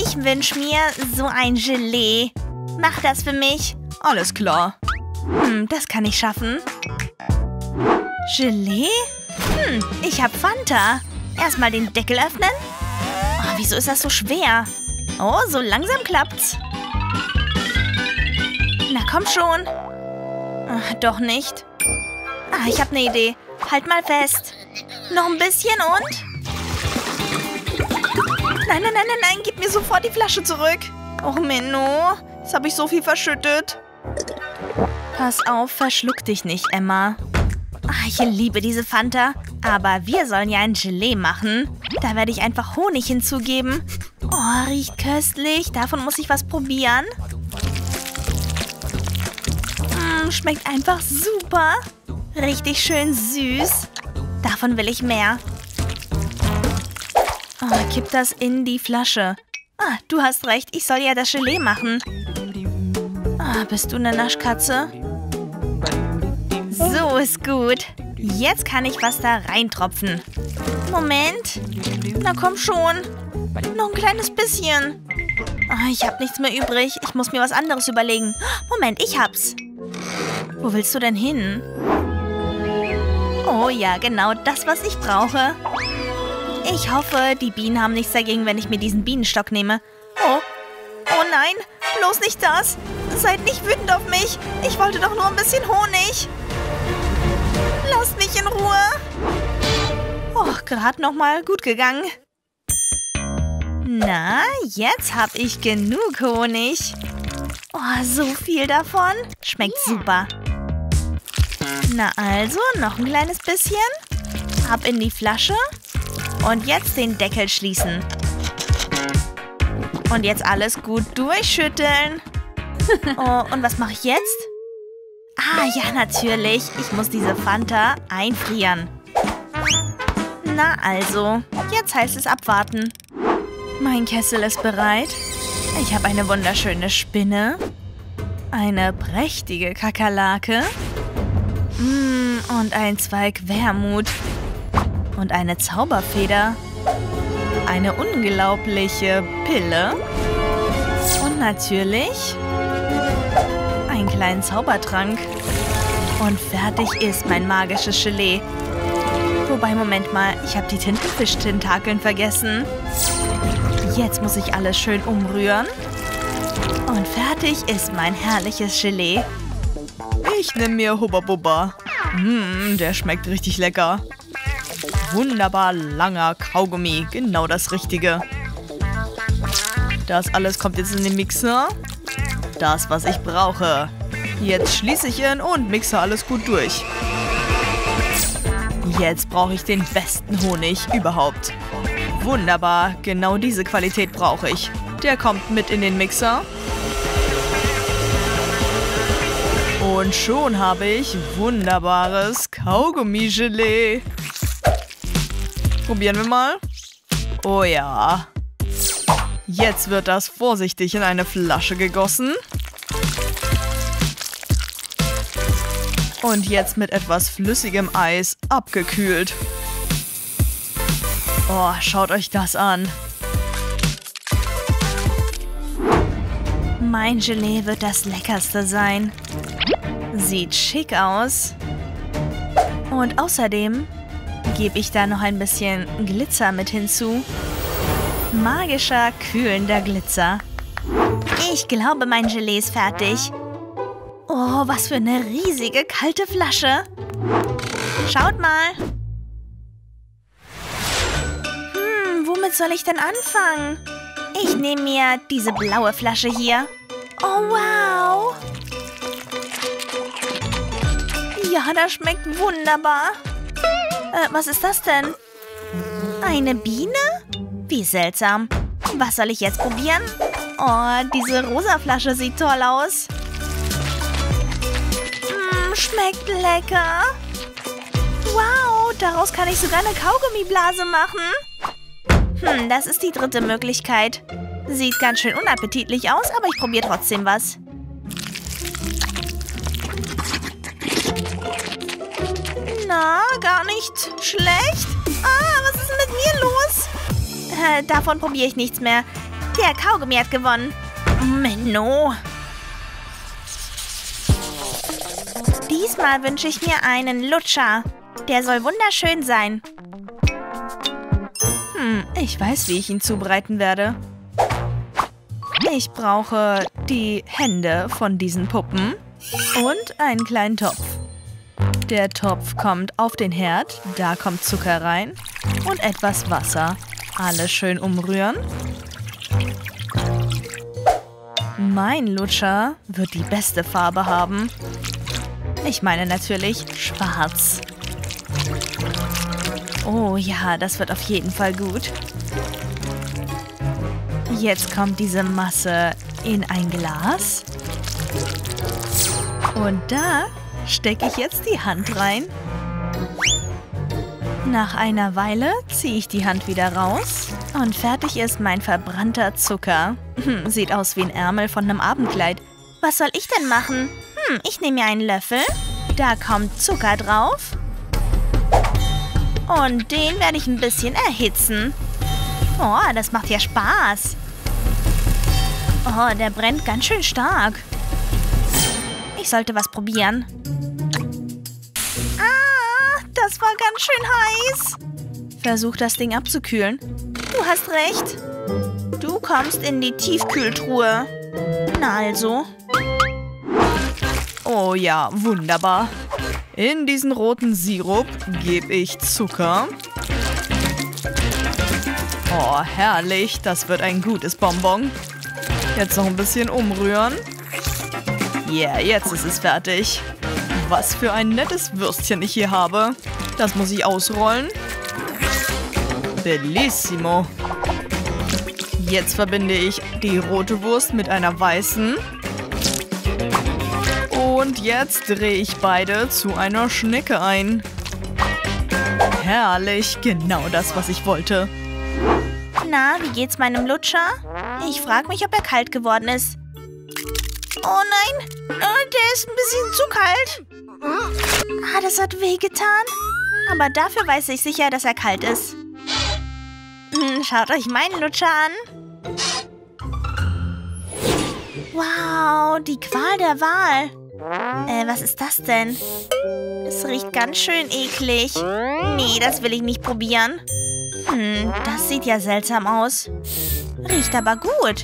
Ich wünsche mir so ein Gelee. Mach das für mich. Alles klar. Das kann ich schaffen. Gelee? Ich habe Fanta. Erstmal den Deckel öffnen. Oh, wieso ist das so schwer? Oh, so langsam klappt's. Na komm schon. Ach, doch nicht. Ich habe eine Idee. Halt mal fest. Noch ein bisschen und... Nein, nein, nein, nein, nein. Gib mir sofort die Flasche zurück. Och, Menno. Jetzt habe ich so viel verschüttet. Pass auf, verschluck dich nicht, Emma. Ich liebe diese Fanta. Aber wir sollen ja ein Gelee machen. Da werde ich einfach Honig hinzugeben. Oh, riecht köstlich. Davon muss ich was probieren. Schmeckt einfach super. Richtig schön süß. Davon will ich mehr. Kipp das in die Flasche. Du hast recht. Ich soll ja das Gelee machen. Bist du eine Naschkatze? So ist gut. Jetzt kann ich was da reintropfen. Moment. Na komm schon. Noch ein kleines bisschen. Ich habe nichts mehr übrig. Ich muss mir was anderes überlegen. Moment, ich hab's. Wo willst du denn hin? Oh ja, genau das, was ich brauche. Ich hoffe, die Bienen haben nichts dagegen, wenn ich mir diesen Bienenstock nehme. Oh nein, bloß nicht das. Seid nicht wütend auf mich. Ich wollte doch nur ein bisschen Honig. Lasst mich in Ruhe. Gerade noch mal gut gegangen. Na, jetzt habe ich genug Honig. So viel davon. Schmeckt super. Na also, noch ein kleines bisschen. Ab in die Flasche. Und jetzt den Deckel schließen. Und jetzt alles gut durchschütteln. Und was mache ich jetzt? Ja, natürlich. Ich muss diese Fanta einfrieren. Na also, jetzt heißt es abwarten. Mein Kessel ist bereit. Ich habe eine wunderschöne Spinne. Eine prächtige Kakerlake. Und ein Zweig Wermut. Und eine Zauberfeder. Eine unglaubliche Pille. Und natürlich einen kleinen Zaubertrank. Und fertig ist mein magisches Gelee. Wobei, Moment mal, ich habe die Tintenfisch-Tentakeln vergessen. Jetzt muss ich alles schön umrühren. Und fertig ist mein herrliches Gelee. Ich nehme mir Hubba Bubba. Der schmeckt richtig lecker. Wunderbar langer Kaugummi. Genau das Richtige. Das alles kommt jetzt in den Mixer. Das, was ich brauche. Jetzt schließe ich ihn und mixe alles gut durch. Jetzt brauche ich den besten Honig überhaupt. Wunderbar, genau diese Qualität brauche ich. Der kommt mit in den Mixer. Und schon habe ich wunderbares Kaugummi-Gelee. Probieren wir mal. Oh ja. Jetzt wird das vorsichtig in eine Flasche gegossen. Und jetzt mit etwas flüssigem Eis abgekühlt. Oh, schaut euch das an. Mein Gelee wird das Leckerste sein. Sieht schick aus. Und außerdem gebe ich da noch ein bisschen Glitzer mit hinzu. Magischer, kühlender Glitzer. Ich glaube, mein Gelee ist fertig. Oh, was für eine riesige, kalte Flasche. Schaut mal. Womit soll ich denn anfangen? Ich nehme mir diese blaue Flasche hier. Oh, wow. Ja, das schmeckt wunderbar. Was ist das denn? Eine Biene? Wie seltsam. Was soll ich jetzt probieren? Oh, diese rosa Flasche sieht toll aus. Schmeckt lecker. Wow, daraus kann ich sogar eine Kaugummiblase machen. Das ist die dritte Möglichkeit. Sieht ganz schön unappetitlich aus, aber ich probiere trotzdem was. Na, gar nicht schlecht. Was ist denn mit mir los? Davon probiere ich nichts mehr. Der Kaugummi hat gewonnen. Menno. Diesmal wünsche ich mir einen Lutscher. Der soll wunderschön sein. Ich weiß, wie ich ihn zubereiten werde. Ich brauche die Hände von diesen Puppen und einen kleinen Topf. Der Topf kommt auf den Herd, da kommt Zucker rein und etwas Wasser. Alles schön umrühren. Mein Lutscher wird die beste Farbe haben. Ich meine natürlich schwarz. Oh ja, das wird auf jeden Fall gut. Jetzt kommt diese Masse in ein Glas. Und da stecke ich jetzt die Hand rein. Nach einer Weile ziehe ich die Hand wieder raus und fertig ist mein verbrannter Zucker. Sieht aus wie ein Ärmel von einem Abendkleid. Was soll ich denn machen? Ich nehme mir einen Löffel. Da kommt Zucker drauf. Und den werde ich ein bisschen erhitzen. Oh, das macht ja Spaß. Oh, der brennt ganz schön stark. Ich sollte was probieren. Ah, das war ganz schön heiß. Versuch das Ding abzukühlen. Du hast recht. Du kommst in die Tiefkühltruhe. Na also. Oh ja, wunderbar. In diesen roten Sirup gebe ich Zucker. Oh, herrlich. Das wird ein gutes Bonbon. Jetzt noch ein bisschen umrühren. Yeah, jetzt ist es fertig. Was für ein nettes Würstchen ich hier habe. Das muss ich ausrollen. Bellissimo. Jetzt verbinde ich die rote Wurst mit einer weißen. Und jetzt drehe ich beide zu einer Schnecke ein. Herrlich, genau das, was ich wollte. Na, wie geht's meinem Lutscher? Ich frage mich, ob er kalt geworden ist. Oh nein, der ist ein bisschen zu kalt. Ah, das hat wehgetan. Aber dafür weiß ich sicher, dass er kalt ist. Schaut euch meinen Lutscher an. Wow, die Qual der Wahl. Was ist das denn? Es riecht ganz schön eklig. Nee, das will ich nicht probieren. Das sieht ja seltsam aus. Riecht aber gut.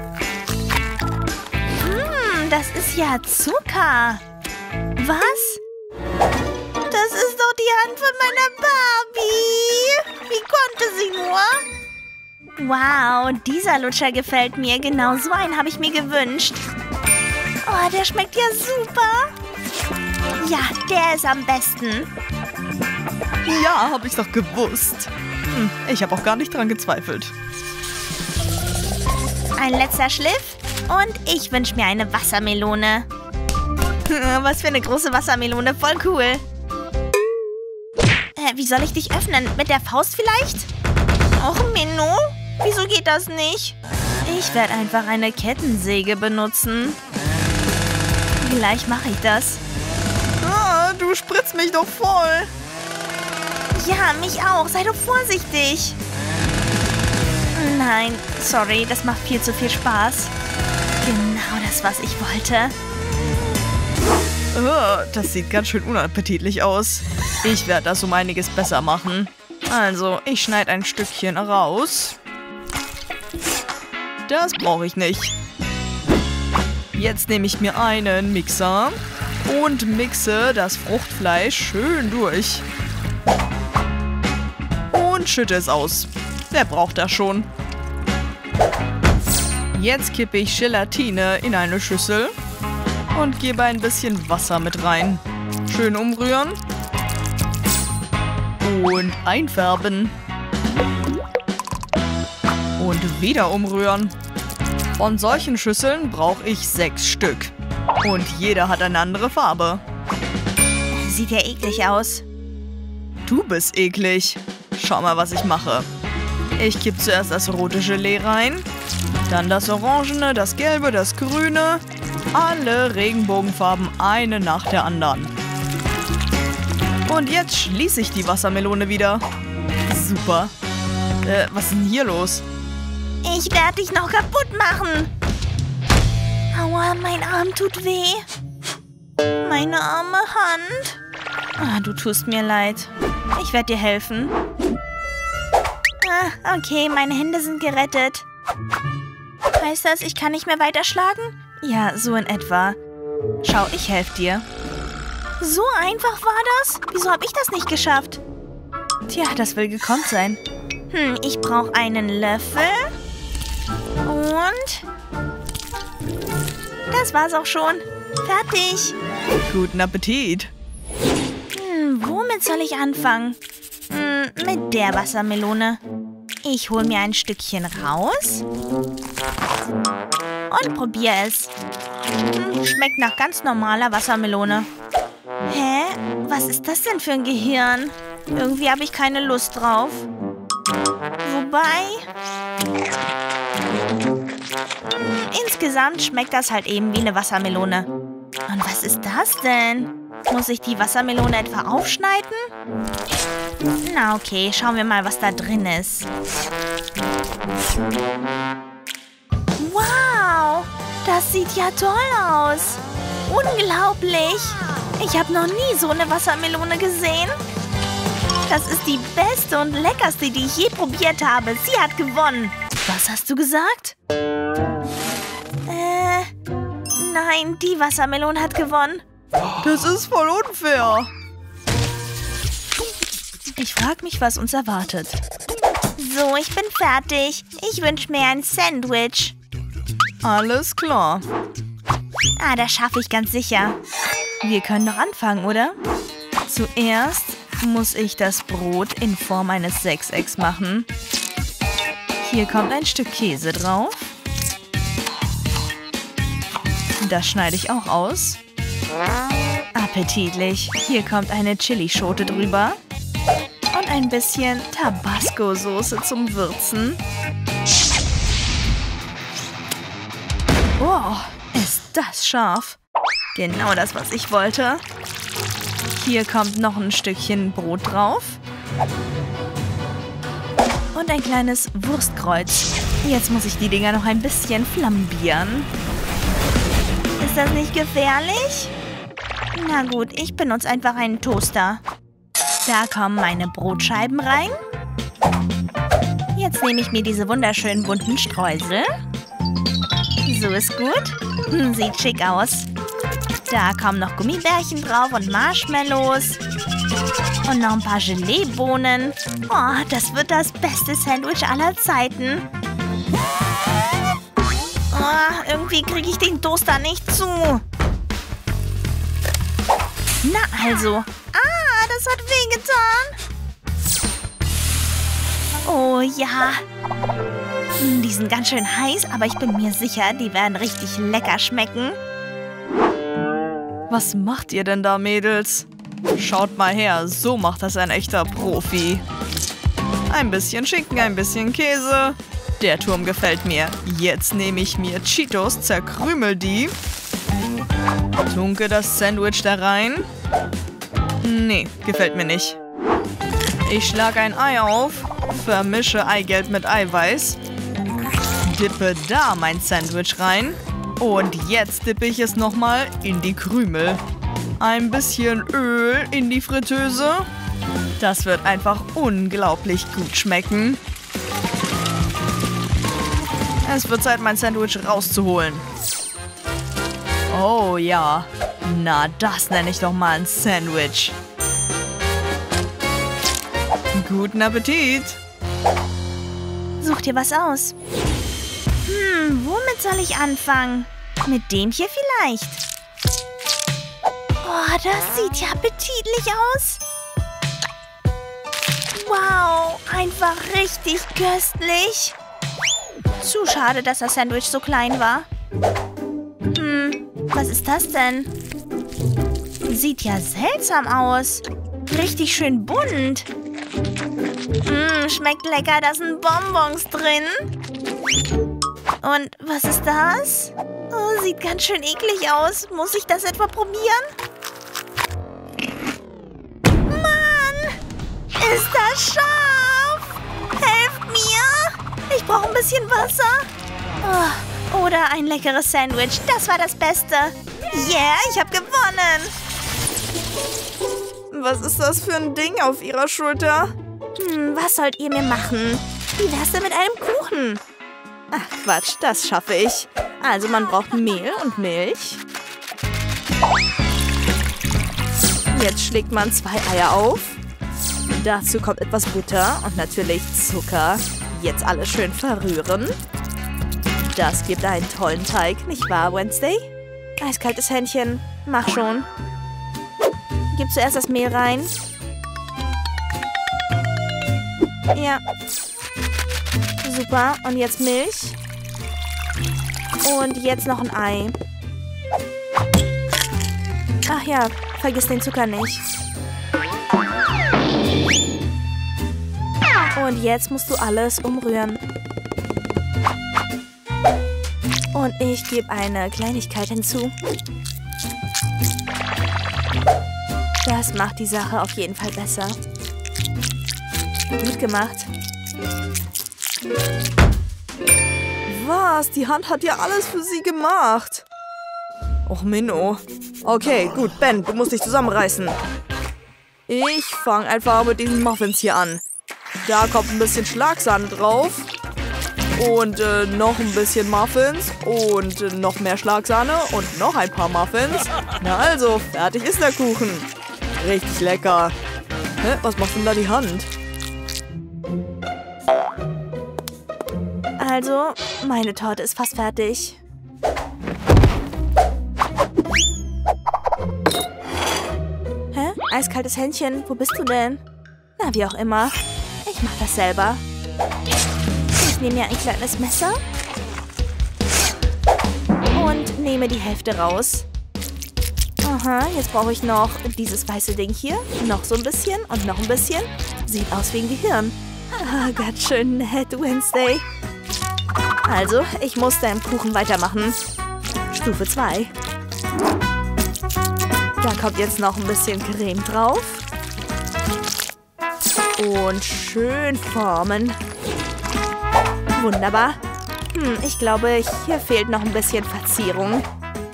Das ist ja Zucker. Was? Das ist doch die Hand von meiner Barbie. Wie konnte sie nur? Wow, dieser Lutscher gefällt mir. Genau so einen habe ich mir gewünscht. Oh, der schmeckt ja super. Ja, der ist am besten. Ja, habe ich doch gewusst. Ich habe auch gar nicht dran gezweifelt. Ein letzter Schliff und ich wünsche mir eine Wassermelone. Was für eine große Wassermelone, voll cool. Wie soll ich dich öffnen? Mit der Faust vielleicht? Och, Menno, wieso geht das nicht? Ich werde einfach eine Kettensäge benutzen. Gleich mache ich das. Ah, du spritzt mich doch voll. Ja, mich auch. Sei doch vorsichtig. Nein, sorry, das macht viel zu viel Spaß. Genau das, was ich wollte. Oh, das sieht ganz schön unappetitlich aus. Ich werde das um einiges besser machen. Also, ich schneide ein Stückchen raus. Das brauche ich nicht. Jetzt nehme ich mir einen Mixer und mixe das Fruchtfleisch schön durch. Und schütte es aus. Wer braucht das schon? Jetzt kippe ich Gelatine in eine Schüssel und gebe ein bisschen Wasser mit rein. Schön umrühren. Und einfärben. Und wieder umrühren. Von solchen Schüsseln brauche ich 6 Stück. Und jeder hat eine andere Farbe. Sieht ja eklig aus. Du bist eklig. Schau mal, was ich mache. Ich kippe zuerst das rote Gelee rein, dann das orangene, das gelbe, das grüne. Alle Regenbogenfarben, eine nach der anderen. Und jetzt schließe ich die Wassermelone wieder. Super. Was ist denn hier los? Ich werde dich noch kaputt machen. Aua, mein Arm tut weh. Meine arme Hand. Ah, du tust mir leid. Ich werde dir helfen. Ah, okay, meine Hände sind gerettet. Heißt das, ich kann nicht mehr weiterschlagen? Ja, so in etwa. Schau, ich helfe dir. So einfach war das? Wieso habe ich das nicht geschafft? Tja, das will gekonnt sein. Ich brauche einen Löffel. Und das war's auch schon. Fertig. Guten Appetit. Womit soll ich anfangen? Mit der Wassermelone. Ich hole mir ein Stückchen raus und probiere es. Schmeckt nach ganz normaler Wassermelone. Hä? Was ist das denn für ein Gehirn? Irgendwie habe ich keine Lust drauf. Wobei... insgesamt schmeckt das halt eben wie eine Wassermelone. Und was ist das denn? Muss ich die Wassermelone etwa aufschneiden? Na okay, schauen wir mal, was da drin ist. Wow, das sieht ja toll aus. Unglaublich. Ich habe noch nie so eine Wassermelone gesehen. Das ist die beste und leckerste, die ich je probiert habe. Sie hat gewonnen. Was hast du gesagt? Nein, die Wassermelone hat gewonnen. Das ist voll unfair. Ich frage mich, was uns erwartet. So, ich bin fertig. Ich wünsche mir ein Sandwich. Alles klar. Ah, das schaffe ich ganz sicher. Wir können doch anfangen, oder? Zuerst muss ich das Brot in Form eines Sechsecks machen. Hier kommt ein Stück Käse drauf. Das schneide ich auch aus. Appetitlich. Hier kommt eine Chilischote drüber. Und ein bisschen Tabasco-Soße zum Würzen. Oh, ist das scharf. Genau das, was ich wollte. Hier kommt noch ein Stückchen Brot drauf. Und ein kleines Wurstkreuz. Jetzt muss ich die Dinger noch ein bisschen flambieren. Ist das nicht gefährlich? Na gut, ich benutze einfach einen Toaster. Da kommen meine Brotscheiben rein. Jetzt nehme ich mir diese wunderschönen bunten Streusel. So ist gut. Sieht schick aus. Da kommen noch Gummibärchen drauf und Marshmallows. Und noch ein paar Geleebohnen. Oh, das wird das beste Sandwich aller Zeiten. Oh, irgendwie kriege ich den Toaster nicht zu. Na also. Ah, das hat wehgetan. Oh ja. Die sind ganz schön heiß, aber ich bin mir sicher, die werden richtig lecker schmecken. Was macht ihr denn da, Mädels? Schaut mal her, so macht das ein echter Profi. Ein bisschen Schinken, ein bisschen Käse. Der Turm gefällt mir. Jetzt nehme ich mir Cheetos, zerkrümel die. Tunke das Sandwich da rein. Nee, gefällt mir nicht. Ich schlage ein Ei auf, vermische Eigelb mit Eiweiß, dippe da mein Sandwich rein und jetzt dippe ich es nochmal in die Krümel. Ein bisschen Öl in die Fritteuse. Das wird einfach unglaublich gut schmecken. Es wird Zeit, mein Sandwich rauszuholen. Oh ja, na das nenne ich doch mal ein Sandwich. Guten Appetit! Such dir was aus. Womit soll ich anfangen? Mit dem hier vielleicht. Oh, das sieht ja appetitlich aus. Wow, einfach richtig köstlich. Zu schade, dass das Sandwich so klein war. Was ist das denn? Sieht ja seltsam aus. Richtig schön bunt. Schmeckt lecker, da sind Bonbons drin. Und was ist das? Oh, sieht ganz schön eklig aus. Muss ich das etwa probieren? Mann! Ist das scharf? Helft mir! Ich brauche ein bisschen Wasser. Oh, oder ein leckeres Sandwich. Das war das Beste. Yeah, ich habe gewonnen. Was ist das für ein Ding auf Ihrer Schulter? Was sollt ihr mir machen? Wie wär's denn mit einem Kuchen? Ach Quatsch, das schaffe ich. Also man braucht Mehl und Milch. Jetzt schlägt man 2 Eier auf. Dazu kommt etwas Butter und natürlich Zucker. Jetzt alles schön verrühren. Das gibt einen tollen Teig, nicht wahr, Wednesday? Eiskaltes Händchen. Mach schon. Gib zuerst das Mehl rein. Ja. Super. Und jetzt Milch. Und jetzt noch ein Ei. Ach ja, vergiss den Zucker nicht. Und jetzt musst du alles umrühren. Und ich gebe eine Kleinigkeit hinzu. Das macht die Sache auf jeden Fall besser. Gut gemacht. Was? Die Hand hat ja alles für sie gemacht. Och, Minno. Okay, gut, Ben, du musst dich zusammenreißen. Ich fange einfach mit diesen Muffins hier an. Da kommt ein bisschen Schlagsahne drauf. Und noch ein bisschen Muffins. Und noch mehr Schlagsahne. Und noch ein paar Muffins. Na also, fertig ist der Kuchen. Richtig lecker. Hä, was macht denn da die Hand? Also, meine Torte ist fast fertig. Hä? Eiskaltes Händchen, wo bist du denn? Na, wie auch immer. Ich mach das selber. Ich nehme mir ein kleines Messer. Und nehme die Hälfte raus. Aha, jetzt brauche ich noch dieses weiße Ding hier. Noch so ein bisschen und noch ein bisschen. Sieht aus wie ein Gehirn. Ah, ganz schön nett, Wednesday. Also, ich muss deinen Kuchen weitermachen. Stufe 2. Da kommt jetzt noch ein bisschen Creme drauf. Und schön formen. Wunderbar. Ich glaube, hier fehlt noch ein bisschen Verzierung.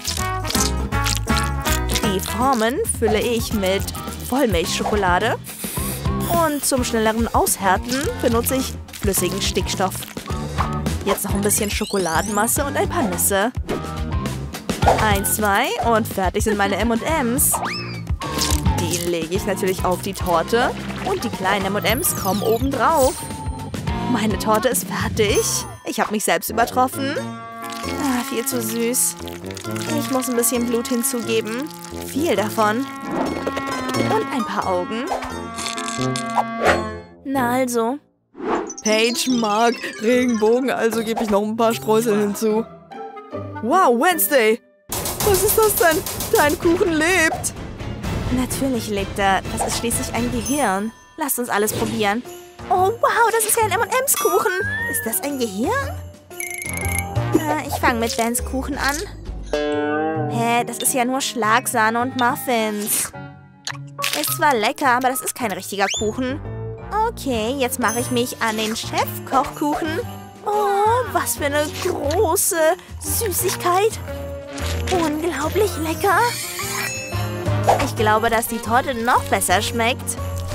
Die Formen fülle ich mit Vollmilchschokolade. Und zum schnelleren Aushärten benutze ich flüssigen Stickstoff. Jetzt noch ein bisschen Schokoladenmasse und ein paar Nüsse. 1, 2 und fertig sind meine M&Ms. Die lege ich natürlich auf die Torte und die kleinen M&Ms kommen oben drauf. Meine Torte ist fertig. Ich habe mich selbst übertroffen. Ah, viel zu süß. Ich muss ein bisschen Blut hinzugeben. Viel davon. Und ein paar Augen. Na also. Paige mag Regenbogen, also gebe ich noch ein paar Streusel hinzu. Wow, Wednesday! Was ist das denn? Dein Kuchen lebt! Natürlich lebt er. Das ist schließlich ein Gehirn. Lasst uns alles probieren. Oh, wow, das ist ja ein M&M's-Kuchen. Ist das ein Gehirn? Ich fange mit Bens Kuchen an. Hä, das ist ja nur Schlagsahne und Muffins. Ist zwar lecker, aber das ist kein richtiger Kuchen. Okay, jetzt mache ich mich an den Chefkochkuchen. Oh, was für eine große Süßigkeit. Unglaublich lecker. Ich glaube, dass die Torte noch besser schmeckt.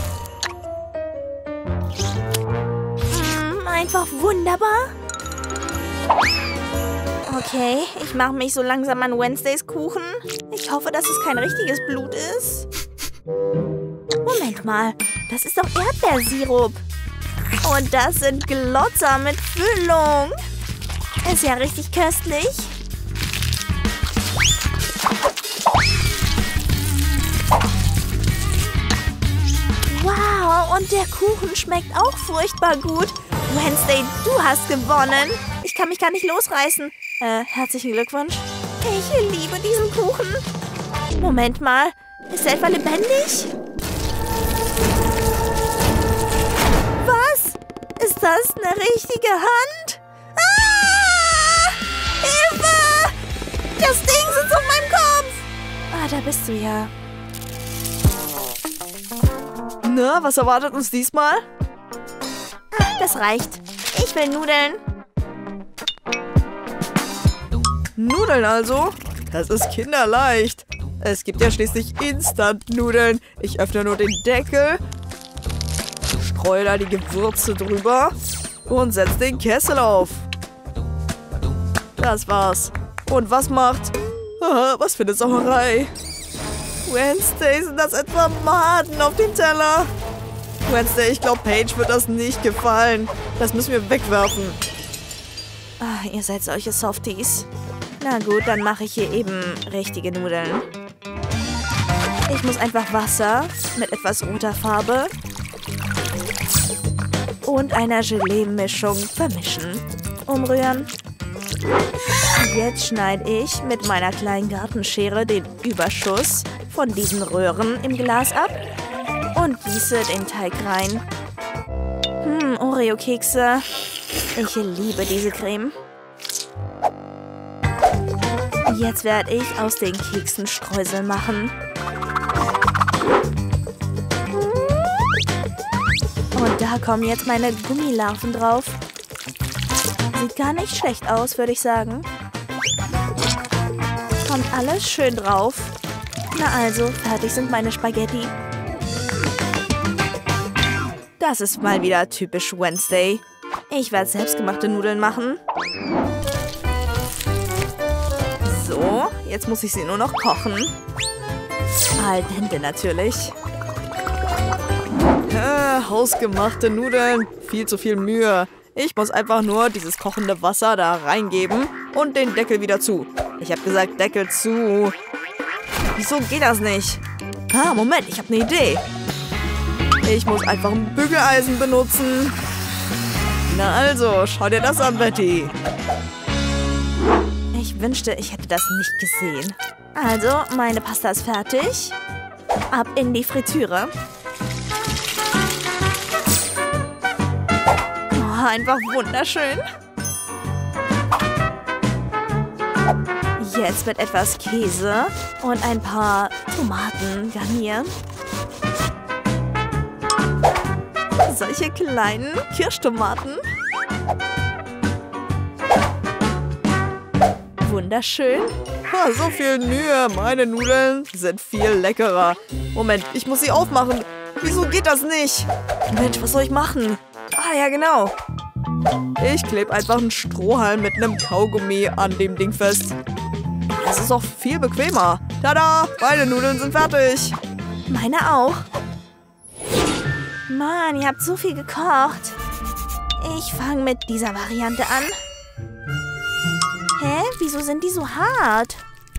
Einfach wunderbar. Okay, ich mache mich so langsam an Wednesdays Kuchen. Ich hoffe, dass es kein richtiges Blut ist. Moment mal, das ist doch Erdbeersirup. Und das sind Glotzer mit Füllung. Ist ja richtig köstlich. Wow, und der Kuchen schmeckt auch furchtbar gut. Wednesday, du hast gewonnen. Ich kann mich gar nicht losreißen. Herzlichen Glückwunsch. Ich liebe diesen Kuchen. Moment mal, ist er etwa lebendig? Was? Ist das eine richtige Hand? Ah! Hilfe! Das Ding sitzt auf meinem Kopf. Ah, da bist du ja. Na, was erwartet uns diesmal? Das reicht. Ich Ich will Nudeln. Nudeln also? Das ist kinderleicht. Es gibt ja schließlich Instant-Nudeln. Ich öffne nur den Deckel, streue da die Gewürze drüber und setze den Kessel auf. Das war's. Und was macht? Was für eine Sauerei. Wednesday, sind das etwa Maden auf dem Teller? Wednesday, ich glaube, Paige wird das nicht gefallen. Das müssen wir wegwerfen. Ah, ihr seid solche Softies. Na gut, dann mache ich hier eben richtige Nudeln. Ich muss einfach Wasser mit etwas roter Farbe und einer Gelee-Mischung vermischen. Umrühren. Jetzt schneide ich mit meiner kleinen Gartenschere den Überschuss von diesen Röhren im Glas ab und gieße den Teig rein. Oreo-Kekse. Ich liebe diese Creme. Jetzt werde ich aus den Keksen Streusel machen. Und da kommen jetzt meine Gummilarven drauf. Sieht gar nicht schlecht aus, würde ich sagen. Kommt alles schön drauf. Na also, fertig sind meine Spaghetti. Das ist mal wieder typisch Wednesday. Ich werde selbstgemachte Nudeln machen. So, jetzt muss ich sie nur noch kochen. Al dente natürlich. Hausgemachte Nudeln. Viel zu viel Mühe. Ich muss einfach nur dieses kochende Wasser da reingeben und den Deckel wieder zu. Ich habe gesagt, Deckel zu. Wieso geht das nicht? Moment, ich habe eine Idee. Ich muss einfach ein Bügeleisen benutzen. Na also, schau dir das an, Betty. Ich wünschte, ich hätte das nicht gesehen. Also, meine Pasta ist fertig. Ab in die Fritüre. Oh, einfach wunderschön. Jetzt mit etwas Käse und ein paar Tomaten garnieren. Solche kleinen Kirschtomaten. Wunderschön. So viel Mühe. Meine Nudeln sind viel leckerer. Moment, ich muss sie aufmachen. Wieso geht das nicht? Mensch, was soll ich machen? Ja, genau. Ich klebe einfach einen Strohhalm mit einem Kaugummi an dem Ding fest. Das ist auch viel bequemer. Tada, meine Nudeln sind fertig. Meine auch. Mann, ihr habt so viel gekocht. Ich fange mit dieser Variante an. Hä? Wieso sind die so hart?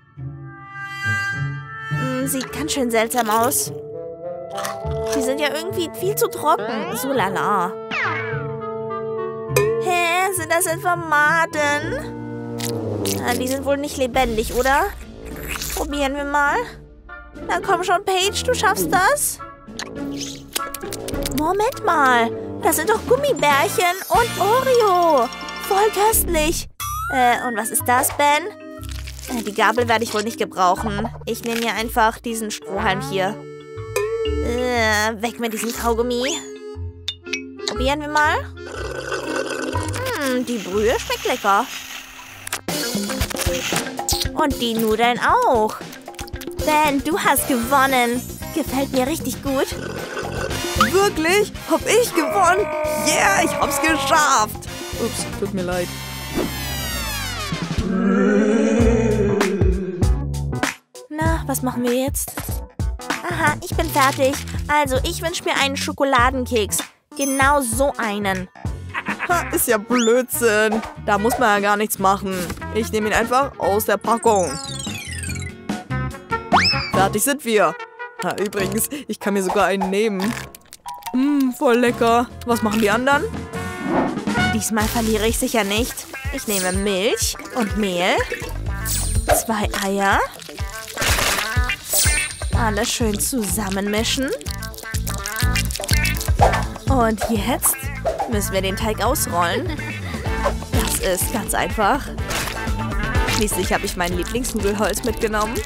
Sieht ganz schön seltsam aus. Die sind ja irgendwie viel zu trocken. So lala. Hä? Sind das etwa Maden? Die sind wohl nicht lebendig, oder? Probieren wir mal. Na komm schon, Paige, du schaffst das. Moment mal. Das sind doch Gummibärchen und Oreo. Voll köstlich. Und was ist das, Ben? Die Gabel werde ich wohl nicht gebrauchen. Ich nehme mir einfach diesen Strohhalm hier. Weg mit diesem Kaugummi. Probieren wir mal. Die Brühe schmeckt lecker. Und die Nudeln auch. Ben, du hast gewonnen. Gefällt mir richtig gut. Wirklich? Hab ich gewonnen? Yeah, ich hab's geschafft. Ups, tut mir leid. Na, was machen wir jetzt? Aha, ich bin fertig. Also, ich wünsche mir einen Schokoladenkeks. Genau so einen. Ist ja Blödsinn. Da muss man ja gar nichts machen. Ich nehme ihn einfach aus der Packung. Fertig sind wir. Übrigens, ich kann mir sogar einen nehmen. Voll lecker. Was machen die anderen? Diesmal verliere ich sicher nicht. Ich nehme Milch und Mehl. 2 Eier. Alles schön zusammenmischen. Und jetzt müssen wir den Teig ausrollen. Das ist ganz einfach. Schließlich habe ich mein Lieblingsnudelholz mitgenommen.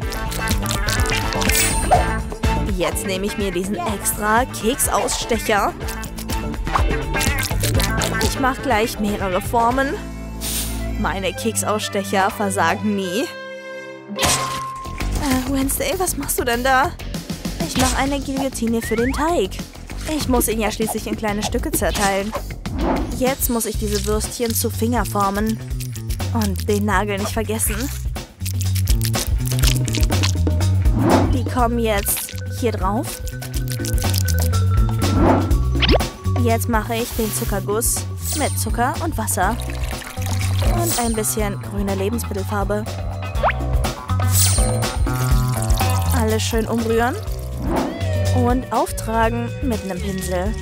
Jetzt nehme ich mir diesen extra Keksausstecher. Ich mache gleich mehrere Formen. Meine Keksausstecher versagen nie. Wednesday, was machst du denn da? Ich mache eine Guillotine für den Teig. Ich muss ihn ja schließlich in kleine Stücke zerteilen. Jetzt muss ich diese Würstchen zu Finger formen. Und den Nagel nicht vergessen. Die kommen jetzt hier drauf. Jetzt mache ich den Zuckerguss mit Zucker und Wasser. Und ein bisschen grüne Lebensmittelfarbe. Alles schön umrühren. Und auftragen mit einem Pinsel.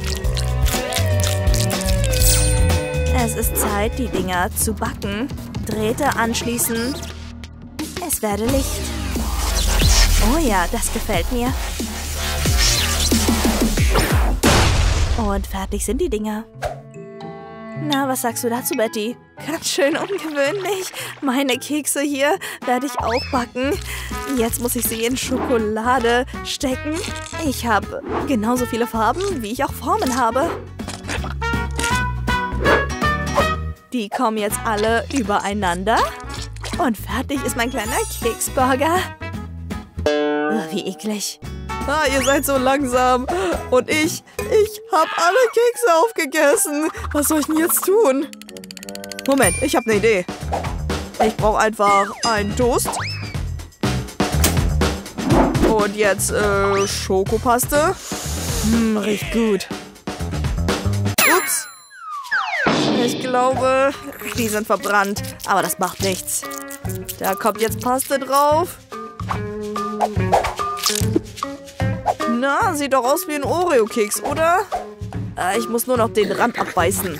Es ist Zeit, die Dinger zu backen. Drähte anschließen. Es werde Licht. Oh ja, das gefällt mir. Und fertig sind die Dinger. Na, was sagst du dazu, Betty? Ganz schön ungewöhnlich. Meine Kekse hier werde ich auch backen. Jetzt muss ich sie in Schokolade stecken. Ich habe genauso viele Farben, wie ich auch Formen habe. Die kommen jetzt alle übereinander. Und fertig ist mein kleiner Keksburger. Wie eklig. Ah, ihr seid so langsam. Und ich habe alle Kekse aufgegessen. Was soll ich denn jetzt tun? Moment, ich habe eine Idee. Ich brauche einfach einen Toast. Und jetzt Schokopaste. Riecht gut. Ups. Ich glaube, die sind verbrannt. Aber das macht nichts. Da kommt jetzt Paste drauf. Na, sieht doch aus wie ein Oreo-Keks, oder? Ich muss nur noch den Rand abbeißen.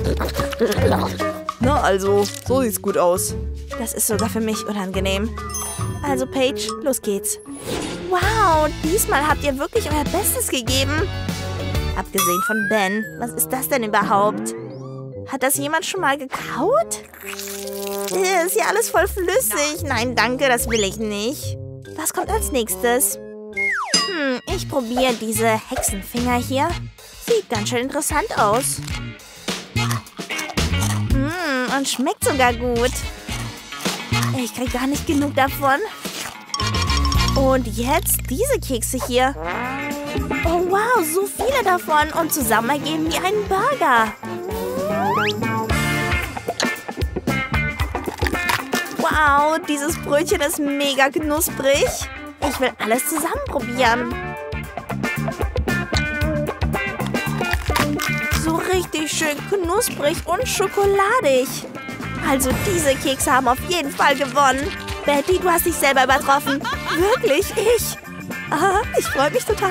Na also, so sieht's gut aus. Das ist sogar für mich unangenehm. Also Paige, los geht's. Wow, diesmal habt ihr wirklich euer Bestes gegeben. Abgesehen von Ben, was ist das denn überhaupt? Hat das jemand schon mal gekaut? Ist ja alles voll flüssig. Nein, danke, das will ich nicht. Was kommt als nächstes? Ich probiere diese Hexenfinger hier. Sieht ganz schön interessant aus. Und schmeckt sogar gut. Ich kriege gar nicht genug davon. Und jetzt diese Kekse hier. Oh wow, so viele davon. Und zusammen ergeben die einen Burger. Wow, dieses Brötchen ist mega knusprig. Ich will alles zusammen probieren. So richtig schön knusprig und schokoladig. Also diese Kekse haben auf jeden Fall gewonnen. Betty, du hast dich selber übertroffen. Wirklich, ich. Ich freue mich total.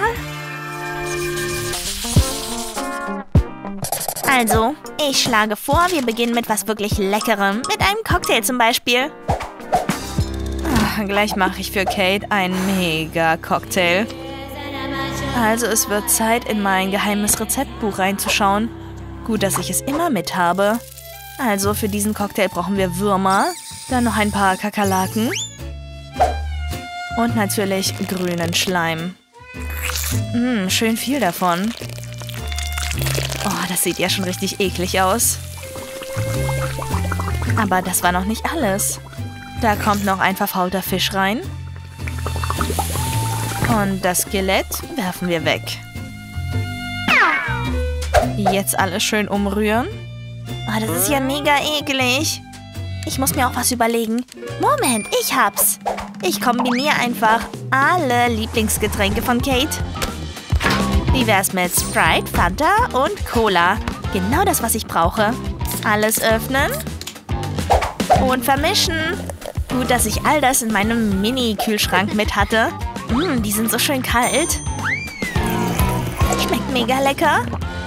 Also, ich schlage vor, wir beginnen mit was wirklich Leckerem. Mit einem Cocktail zum Beispiel. Gleich mache ich für Kate einen Mega-Cocktail. Also es wird Zeit, in mein geheimes Rezeptbuch reinzuschauen. Gut, dass ich es immer mit habe. Also für diesen Cocktail brauchen wir Würmer, dann noch ein paar Kakerlaken und natürlich grünen Schleim. Schön viel davon. Oh, das sieht ja schon richtig eklig aus. Aber das war noch nicht alles. Da kommt noch ein verfaulter Fisch rein. Und das Skelett werfen wir weg. Jetzt alles schön umrühren. Oh, das ist ja mega eklig. Ich muss mir auch was überlegen. Moment, ich hab's. Ich kombiniere einfach alle Lieblingsgetränke von Kate. Wie wär's mit Sprite, Fanta und Cola? Genau das, was ich brauche. Alles öffnen. Und vermischen. Gut, dass ich all das in meinem Mini-Kühlschrank mit hatte. Die sind so schön kalt. Schmeckt mega lecker.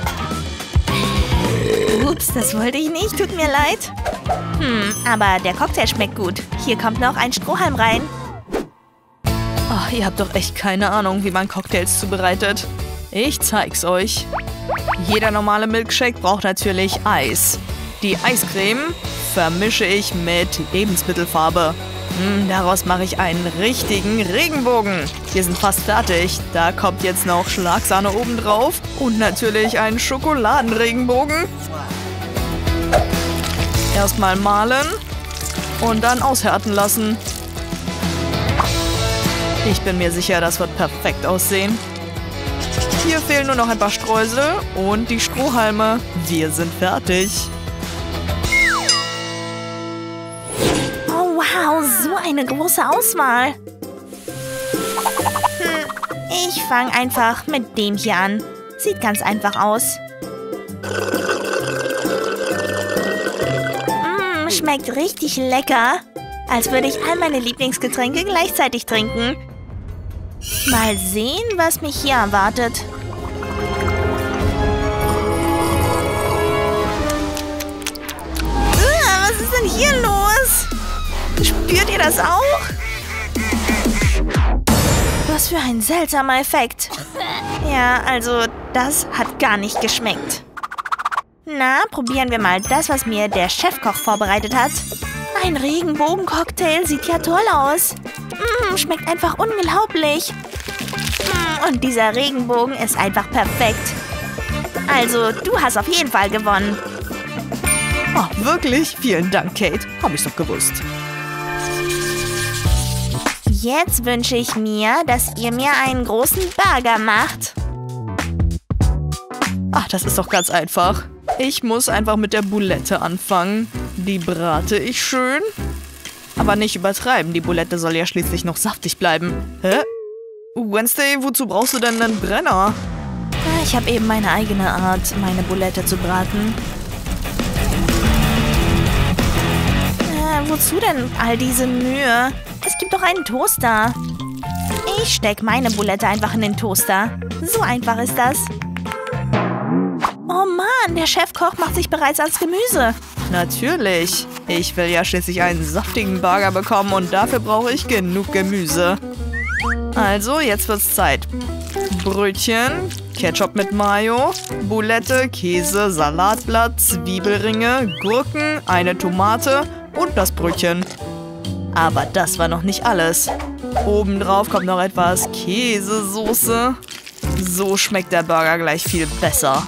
Ups, das wollte ich nicht. Tut mir leid. Aber der Cocktail schmeckt gut. Hier kommt noch ein Strohhalm rein. Oh, ihr habt doch echt keine Ahnung, wie man Cocktails zubereitet. Ich zeig's euch. Jeder normale Milkshake braucht natürlich Eis. Die Eiscreme vermische ich mit Lebensmittelfarbe. Daraus mache ich einen richtigen Regenbogen. Wir sind fast fertig. Da kommt jetzt noch Schlagsahne oben drauf und natürlich ein Schokoladenregenbogen. Erstmal mahlen und dann aushärten lassen. Ich bin mir sicher, das wird perfekt aussehen. Hier fehlen nur noch ein paar Streusel und die Strohhalme. Wir sind fertig. Oh wow, so eine große Auswahl. Ich fange einfach mit dem hier an. Sieht ganz einfach aus. Schmeckt richtig lecker. Als würde ich all meine Lieblingsgetränke gleichzeitig trinken. Mal sehen, was mich hier erwartet. Was ist denn hier los? Spürt ihr das auch? Was für ein seltsamer Effekt. Ja, also das hat gar nicht geschmeckt. Na, probieren wir mal das, was mir der Chefkoch vorbereitet hat. Ein Regenbogencocktail sieht ja toll aus. Schmeckt einfach unglaublich. Und dieser Regenbogen ist einfach perfekt. Also, du hast auf jeden Fall gewonnen. Oh, wirklich? Vielen Dank, Kate. Hab ich doch gewusst. Jetzt wünsche ich mir, dass ihr mir einen großen Burger macht. Ach, das ist doch ganz einfach. Ich muss einfach mit der Boulette anfangen. Die brate ich schön. Aber nicht übertreiben, die Boulette soll ja schließlich noch saftig bleiben. Hä? Wednesday, wozu brauchst du denn einen Brenner? Ich habe eben meine eigene Art, meine Boulette zu braten. Wozu denn all diese Mühe? Es gibt doch einen Toaster. Ich stecke meine Boulette einfach in den Toaster. So einfach ist das. Oh Mann, der Chefkoch macht sich bereits ans Gemüse. Natürlich. Ich will ja schließlich einen saftigen Burger bekommen und dafür brauche ich genug Gemüse. Also, jetzt wird's Zeit. Brötchen, Ketchup mit Mayo, Boulette, Käse, Salatblatt, Zwiebelringe, Gurken, eine Tomate und das Brötchen. Aber das war noch nicht alles. Obendrauf kommt noch etwas Käsesoße. So schmeckt der Burger gleich viel besser.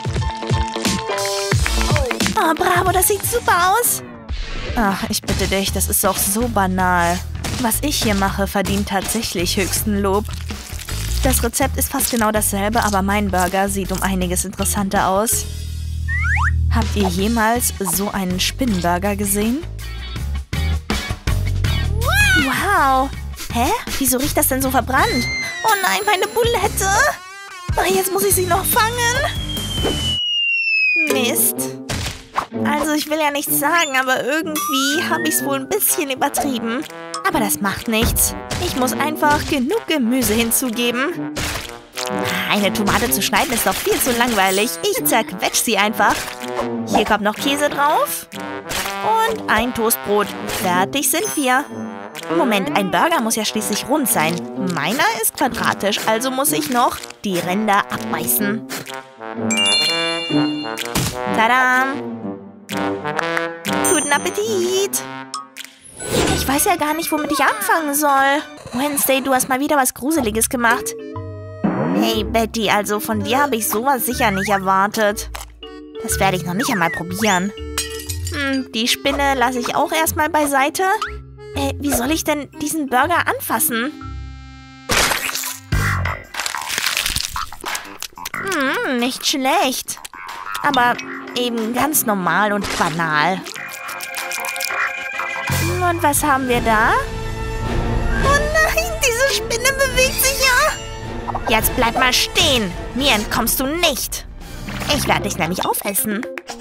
Oh, bravo, das sieht super aus. Ach, ich bitte dich, das ist doch so banal. Was ich hier mache, verdient tatsächlich höchsten Lob. Das Rezept ist fast genau dasselbe, aber mein Burger sieht um einiges interessanter aus. Habt ihr jemals so einen Spinnenburger gesehen? Wow. Hä? Wieso riecht das denn so verbrannt? Oh nein, meine Boulette. Oh, jetzt muss ich sie noch fangen. Mist. Also ich will ja nichts sagen, aber irgendwie habe ich es wohl ein bisschen übertrieben. Aber das macht nichts. Ich muss einfach genug Gemüse hinzugeben. Eine Tomate zu schneiden ist doch viel zu langweilig. Ich zerquetsche sie einfach. Hier kommt noch Käse drauf. Und ein Toastbrot. Fertig sind wir. Moment, ein Burger muss ja schließlich rund sein. Meiner ist quadratisch, also muss ich noch die Ränder abbeißen. Tada! Guten Appetit! Ich weiß ja gar nicht, womit ich anfangen soll. Wednesday, du hast mal wieder was Gruseliges gemacht. Hey Betty, also von dir habe ich sowas sicher nicht erwartet. Das werde ich noch nicht einmal probieren. Die Spinne lasse ich auch erstmal beiseite. Wie soll ich denn diesen Burger anfassen? Nicht schlecht. Aber eben ganz normal und banal. Und was haben wir da? Oh nein, diese Spinne bewegt sich ja. Jetzt bleib mal stehen. Mir entkommst du nicht. Ich werde dich nämlich aufessen.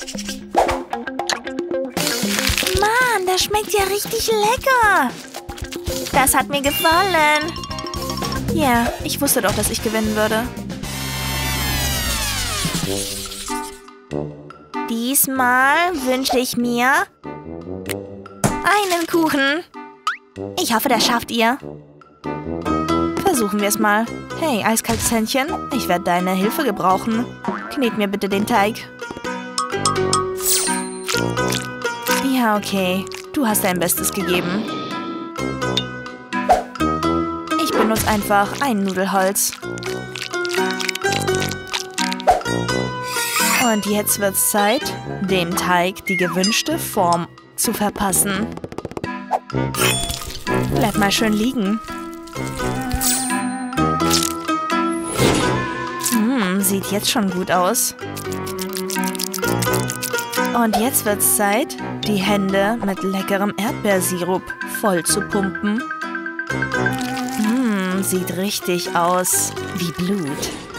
Mann, das schmeckt ja richtig lecker. Das hat mir gefallen. Ja, ich wusste doch, dass ich gewinnen würde. Diesmal wünsche ich mir einen Kuchen. Ich hoffe, das schafft ihr. Versuchen wir es mal. Hey, eiskaltes Händchen, ich werde deine Hilfe gebrauchen. Knet mir bitte den Teig. Ja, okay. Du hast dein Bestes gegeben. Ich benutze einfach ein Nudelholz. Und jetzt wird's Zeit, dem Teig die gewünschte Form zu verpassen. Bleib mal schön liegen. Sieht jetzt schon gut aus. Und jetzt wird's Zeit, die Hände mit leckerem Erdbeersirup voll zu pumpen. Sieht richtig aus wie Blut.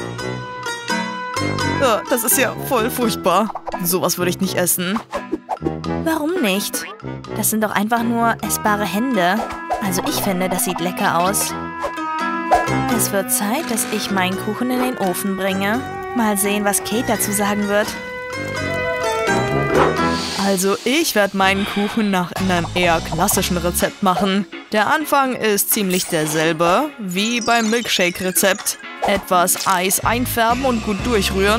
Ja, das ist ja voll furchtbar. Sowas würde ich nicht essen. Warum nicht? Das sind doch einfach nur essbare Hände. Also ich finde, das sieht lecker aus. Es wird Zeit, dass ich meinen Kuchen in den Ofen bringe. Mal sehen, was Kate dazu sagen wird. Also ich werde meinen Kuchen nach einem eher klassischen Rezept machen. Der Anfang ist ziemlich derselbe wie beim Milkshake-Rezept. Etwas Eis einfärben und gut durchrühren.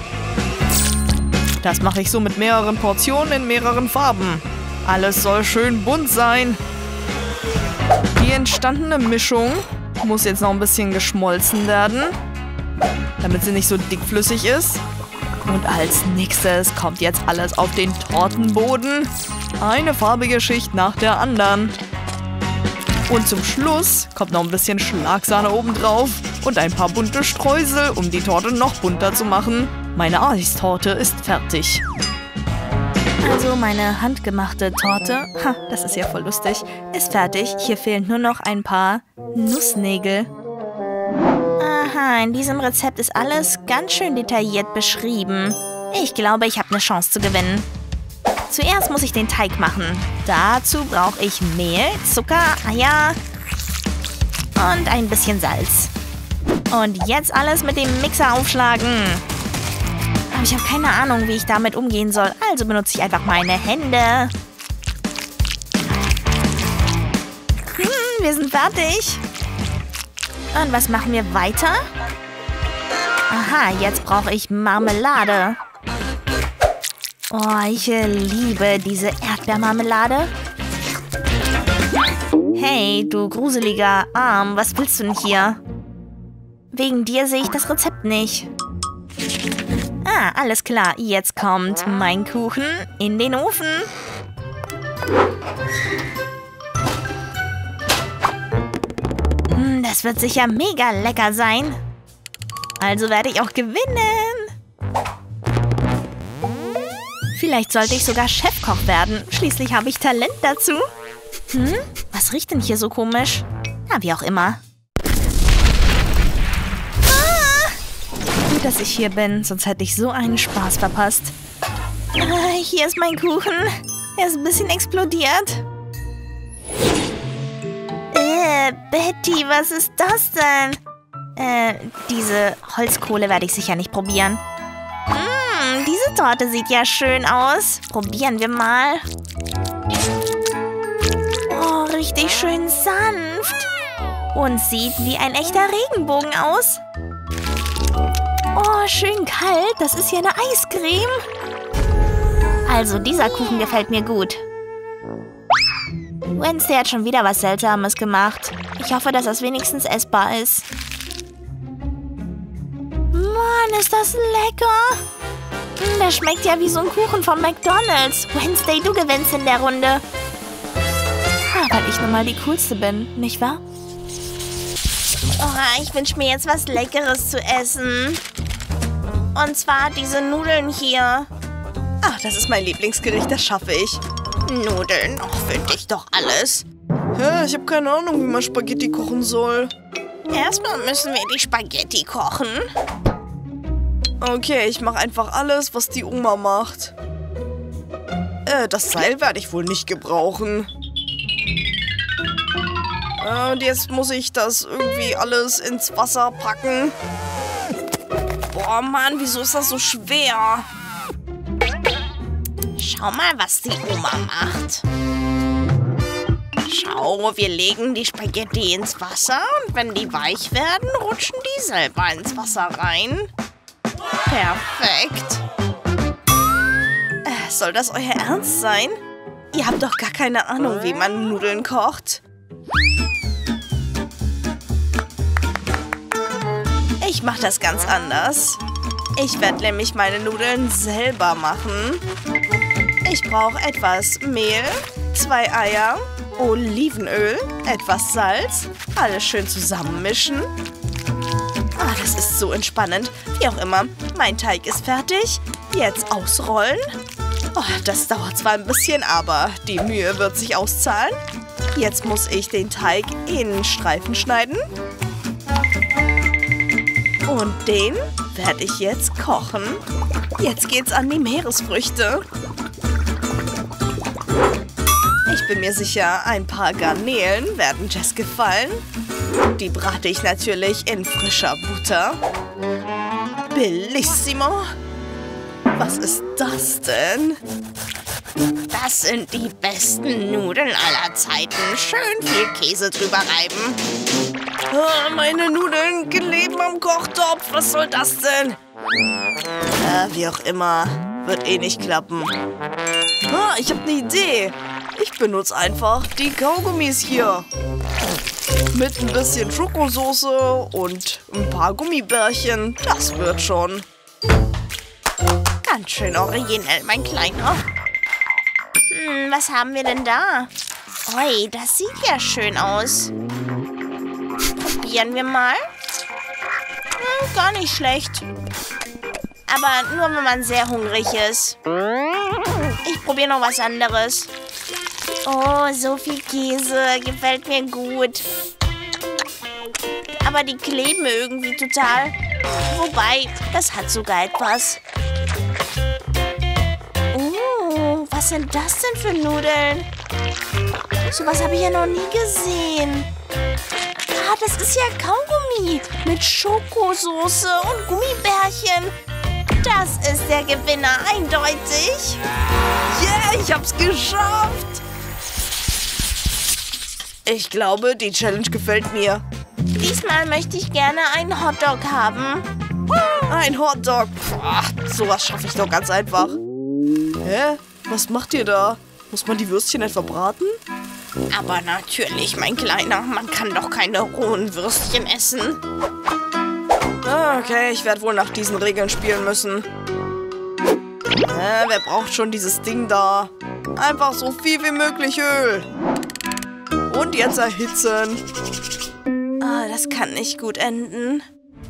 Das mache ich so mit mehreren Portionen in mehreren Farben. Alles soll schön bunt sein. Die entstandene Mischung muss jetzt noch ein bisschen geschmolzen werden, damit sie nicht so dickflüssig ist. Und als nächstes kommt jetzt alles auf den Tortenboden. Eine farbige Schicht nach der anderen. Und zum Schluss kommt noch ein bisschen Schlagsahne obendrauf und ein paar bunte Streusel, um die Torte noch bunter zu machen. Meine Eistorte ist fertig. Also meine handgemachte Torte, das ist ja voll lustig, ist fertig. Hier fehlen nur noch ein paar Nussnägel. Aha, in diesem Rezept ist alles ganz schön detailliert beschrieben. Ich glaube, ich habe eine Chance zu gewinnen. Zuerst muss ich den Teig machen. Dazu brauche ich Mehl, Zucker, Eier und ein bisschen Salz. Und jetzt alles mit dem Mixer aufschlagen. Aber ich habe keine Ahnung, wie ich damit umgehen soll. Also benutze ich einfach meine Hände. Wir sind fertig. Und was machen wir weiter? Aha, jetzt brauche ich Marmelade. Oh, ich liebe diese Erdbeermarmelade. Hey, du gruseliger Arm, was willst du denn hier? Wegen dir sehe ich das Rezept nicht. Ah, alles klar. Jetzt kommt mein Kuchen in den Ofen. Das wird sicher mega lecker sein. Also werde ich auch gewinnen. Vielleicht sollte ich sogar Chefkoch werden. Schließlich habe ich Talent dazu. Was riecht denn hier so komisch? Na, wie auch immer. Gut, dass ich hier bin, sonst hätte ich so einen Spaß verpasst. Hier ist mein Kuchen. Er ist ein bisschen explodiert. Betty, was ist das denn? Diese Holzkohle werde ich sicher nicht probieren. Diese Torte sieht ja schön aus. Probieren wir mal. Oh, richtig schön sanft. Und sieht wie ein echter Regenbogen aus. Oh, schön kalt. Das ist ja eine Eiscreme. Also, dieser Kuchen gefällt mir gut. Wednesday hat schon wieder was Seltsames gemacht. Ich hoffe, dass das wenigstens essbar ist. Mann, ist das lecker. Das schmeckt ja wie so ein Kuchen von McDonald's. Wednesday, du gewinnst in der Runde. Weil ich nun mal die Coolste bin, nicht wahr? Oh, ich wünsche mir jetzt was Leckeres zu essen. Und zwar diese Nudeln hier. Ach, das ist mein Lieblingsgericht, das schaffe ich. Nudeln, für dich doch alles. Ja, ich habe keine Ahnung, wie man Spaghetti kochen soll. Erstmal müssen wir die Spaghetti kochen. Okay, ich mache einfach alles, was die Oma macht. Das Seil werde ich wohl nicht gebrauchen. Und jetzt muss ich das irgendwie alles ins Wasser packen. Boah, Mann, wieso ist das so schwer? Schau mal, was die Oma macht. Schau, wir legen die Spaghetti ins Wasser und wenn die weich werden, rutschen die selber ins Wasser rein. Perfekt. Soll das euer Ernst sein? Ihr habt doch gar keine Ahnung, wie man Nudeln kocht. Ich mache das ganz anders. Ich werde nämlich meine Nudeln selber machen. Ich brauche etwas Mehl, 2 Eier, Olivenöl, etwas Salz, alles schön zusammenmischen. Ah, das ist so entspannend. Wie auch immer, mein Teig ist fertig. Jetzt ausrollen. Oh, das dauert zwar ein bisschen, aber die Mühe wird sich auszahlen. Jetzt muss ich den Teig in Streifen schneiden. Und den werde ich jetzt kochen. Jetzt geht's an die Meeresfrüchte. Ich bin mir sicher, ein paar Garnelen werden Jess gefallen. Die brate ich natürlich in frischer Butter. Bellissimo! Was ist das denn? Das sind die besten Nudeln aller Zeiten. Schön viel Käse drüber reiben. Ah, meine Nudeln kleben am Kochtopf. Was soll das denn? Wie auch immer. Wird eh nicht klappen. Ah, ich habe eine Idee. Ich benutze einfach die Kaugummis hier. Mit ein bisschen Schokosoße und ein paar Gummibärchen. Das wird schon. Ganz schön originell, mein Kleiner. Was haben wir denn da? Ui, das sieht ja schön aus. Probieren wir mal. Gar nicht schlecht. Aber nur, wenn man sehr hungrig ist. Ich probiere noch was anderes. Oh, so viel Käse. Gefällt mir gut. Aber die kleben irgendwie total. Wobei, das hat sogar etwas. Oh, was sind das denn für Nudeln? Sowas habe ich ja noch nie gesehen. Ah, das ist ja Kaugummi mit Schokosoße und Gummibärchen. Das ist der Gewinner, eindeutig. Yeah, ich hab's geschafft. Ich glaube, die Challenge gefällt mir. Diesmal möchte ich gerne einen Hotdog haben. Ein Hotdog. Ach, sowas schaffe ich doch ganz einfach. Hä? Was macht ihr da? Muss man die Würstchen etwa braten? Aber natürlich, mein Kleiner. Man kann doch keine rohen Würstchen essen. Okay, ich werde wohl nach diesen Regeln spielen müssen. Wer braucht schon dieses Ding da? Einfach so viel wie möglich Öl. Und jetzt erhitzen. Ah, das kann nicht gut enden.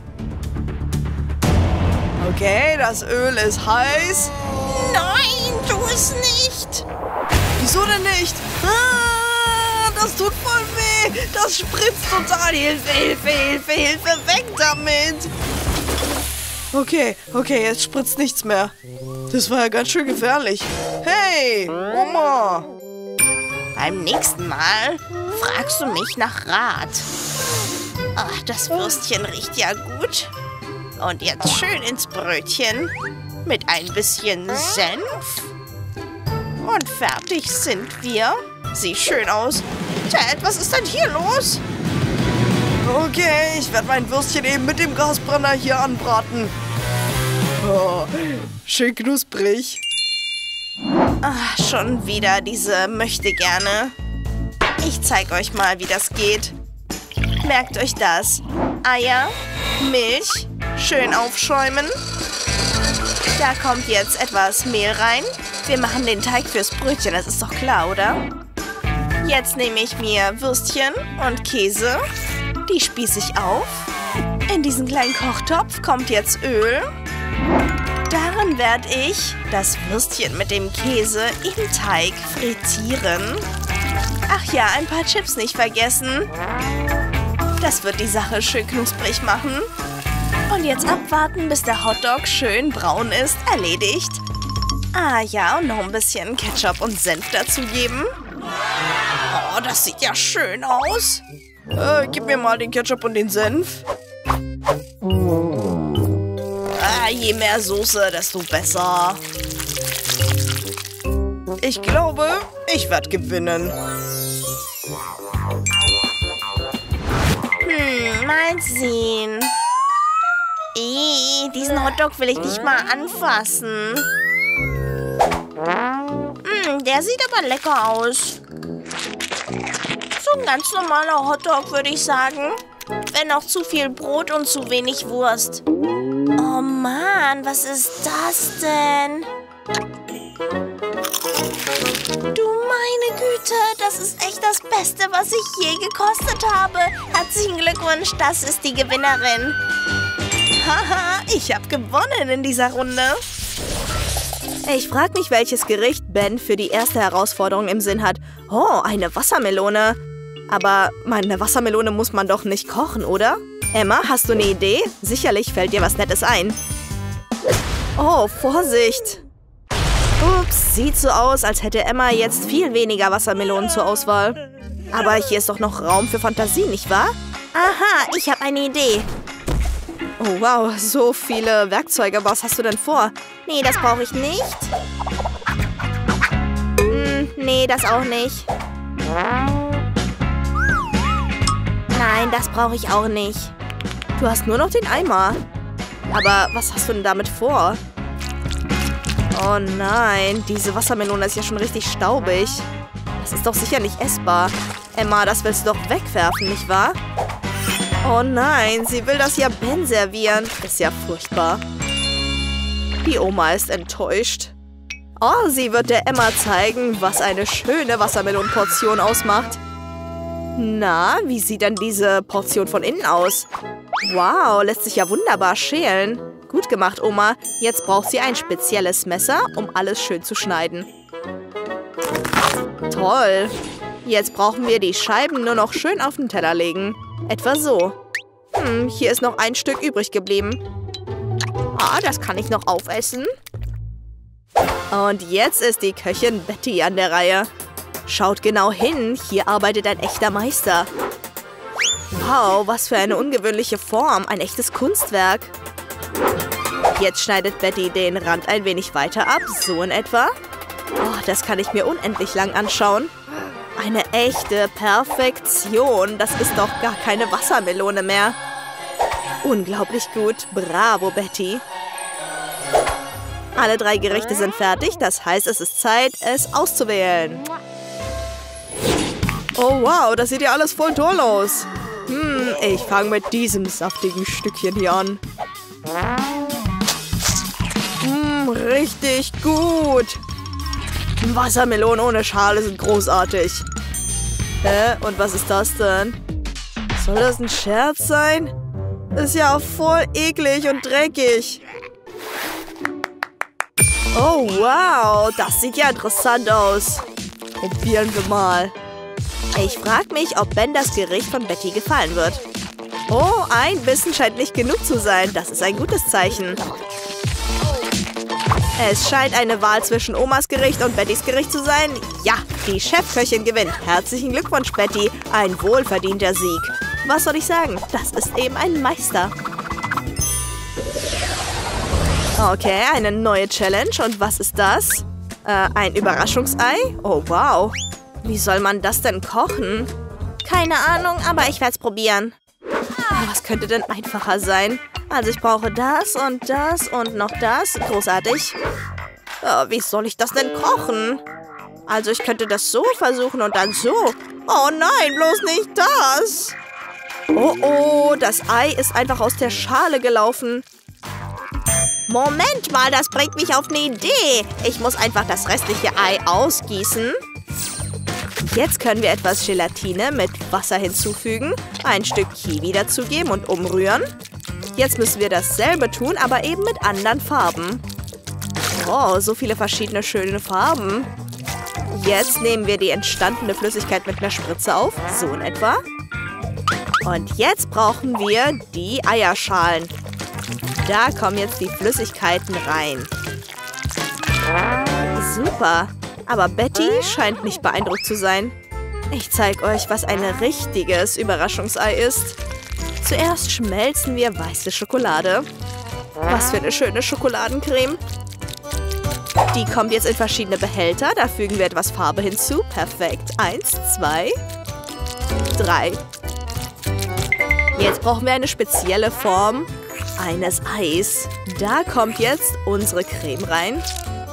Okay, das Öl ist heiß. Nein, tu es nicht. Wieso denn nicht? Ah, das tut voll weh. Das spritzt total. Hilfe, Hilfe, Hilfe, Hilfe. Weg damit. Okay, jetzt spritzt nichts mehr. Das war ja ganz schön gefährlich. Hey, Oma. Beim nächsten Mal fragst du mich nach Rat. Ach, das Würstchen riecht ja gut. Und jetzt schön ins Brötchen mit ein bisschen Senf. Und fertig sind wir. Sieht schön aus. Ted, was ist denn hier los? Okay, ich werde mein Würstchen eben mit dem Gasbrenner hier anbraten. Oh, schön knusprig. Ach, schon wieder diese Möchtegerne. Ich zeige euch mal, wie das geht. Merkt euch das. Eier, Milch, schön aufschäumen. Da kommt jetzt etwas Mehl rein. Wir machen den Teig fürs Brötchen, das ist doch klar, oder? Jetzt nehme ich mir Würstchen und Käse. Die spieße ich auf. In diesen kleinen Kochtopf kommt jetzt Öl. Darin werde ich das Würstchen mit dem Käse im Teig frittieren. Ach ja, ein paar Chips nicht vergessen. Das wird die Sache schön knusprig machen. Und jetzt abwarten, bis der Hotdog schön braun ist. Erledigt. Ah ja, und noch ein bisschen Ketchup und Senf dazugeben. Oh, das sieht ja schön aus. Gib mir mal den Ketchup und den Senf. Je mehr Soße, desto besser. Ich glaube, ich werde gewinnen. Mal sehen. Diesen Hotdog will ich nicht mal anfassen. Der sieht aber lecker aus. So ein ganz normaler Hotdog, würde ich sagen. Wenn auch zu viel Brot und zu wenig Wurst. Oh Mann, was ist das denn? Du meine Güte, das ist echt das Beste, was ich je gekostet habe. Herzlichen Glückwunsch, das ist die Gewinnerin. Haha, ich habe gewonnen in dieser Runde. Ich frage mich, welches Gericht Ben für die erste Herausforderung im Sinn hat. Oh, eine Wassermelone. Aber meine Wassermelone muss man doch nicht kochen, oder? Emma, hast du eine Idee? Sicherlich fällt dir was Nettes ein. Oh, Vorsicht. Ups, sieht so aus, als hätte Emma jetzt viel weniger Wassermelonen zur Auswahl. Aber hier ist doch noch Raum für Fantasie, nicht wahr? Aha, ich habe eine Idee. Oh wow, so viele Werkzeuge. Was hast du denn vor? Nee, das brauche ich nicht. Nee, das auch nicht. Nein, das brauche ich auch nicht. Du hast nur noch den Eimer. Aber was hast du denn damit vor? Oh nein, diese Wassermelone ist ja schon richtig staubig. Das ist doch sicher nicht essbar. Emma, das willst du doch wegwerfen, nicht wahr? Oh nein, sie will das ja Ben servieren. Ist ja furchtbar. Die Oma ist enttäuscht. Oh, sie wird der Emma zeigen, was eine schöne Wassermelonenportion ausmacht. Na, wie sieht denn diese Portion von innen aus? Wow, lässt sich ja wunderbar schälen. Gut gemacht, Oma. Jetzt braucht sie ein spezielles Messer, um alles schön zu schneiden. Toll. Jetzt brauchen wir die Scheiben nur noch schön auf den Teller legen. Etwa so. Hier ist noch ein Stück übrig geblieben. Ah, das kann ich noch aufessen. Und jetzt ist die Köchin Betty an der Reihe. Schaut genau hin, hier arbeitet ein echter Meister. Wow, was für eine ungewöhnliche Form, ein echtes Kunstwerk. Jetzt schneidet Betty den Rand ein wenig weiter ab, so in etwa. Oh, das kann ich mir unendlich lang anschauen. Eine echte Perfektion, das ist doch gar keine Wassermelone mehr. Unglaublich gut, bravo Betty. Alle 3 Gerichte sind fertig, das heißt, es ist Zeit, es auszuwählen. Oh wow, das sieht ja alles voll toll aus. Ich fange mit diesem saftigen Stückchen hier an. Richtig gut. Wassermelonen ohne Schale sind großartig. Und was ist das denn? Soll das ein Scherz sein? Ist ja auch voll eklig und dreckig. Oh wow, das sieht ja interessant aus. Probieren wir mal. Ich frage mich, ob Ben das Gericht von Betty gefallen wird. Oh, ein Bissen scheint nicht genug zu sein. Das ist ein gutes Zeichen. Es scheint eine Wahl zwischen Omas Gericht und Bettys Gericht zu sein. Ja, die Chefköchin gewinnt. Herzlichen Glückwunsch, Betty. Ein wohlverdienter Sieg. Was soll ich sagen? Das ist eben ein Meister. Okay, eine neue Challenge. Und was ist das? Ein Überraschungsei? Oh, wow. Wie soll man das denn kochen? Keine Ahnung, aber ich werde es probieren. Was könnte denn einfacher sein? Also ich brauche das und noch das. Großartig. Wie soll ich das denn kochen? Also ich könnte das so versuchen und dann so. Oh nein, bloß nicht das. Oh, das Ei ist einfach aus der Schale gelaufen. Moment mal, das bringt mich auf eine Idee. Ich muss einfach das restliche Ei ausgießen. Jetzt können wir etwas Gelatine mit Wasser hinzufügen, ein Stück Kiwi dazugeben und umrühren. Jetzt müssen wir dasselbe tun, aber eben mit anderen Farben. Oh, so viele verschiedene schöne Farben. Jetzt nehmen wir die entstandene Flüssigkeit mit einer Spritze auf, so in etwa. Und jetzt brauchen wir die Eierschalen. Da kommen jetzt die Flüssigkeiten rein. Super. Aber Betty scheint nicht beeindruckt zu sein. Ich zeige euch, was ein richtiges Überraschungsei ist. Zuerst schmelzen wir weiße Schokolade. Was für eine schöne Schokoladencreme. Die kommt jetzt in verschiedene Behälter. Da fügen wir etwas Farbe hinzu. Perfekt. 1, 2, 3. Jetzt brauchen wir eine spezielle Form eines Eis. Da kommt jetzt unsere Creme rein.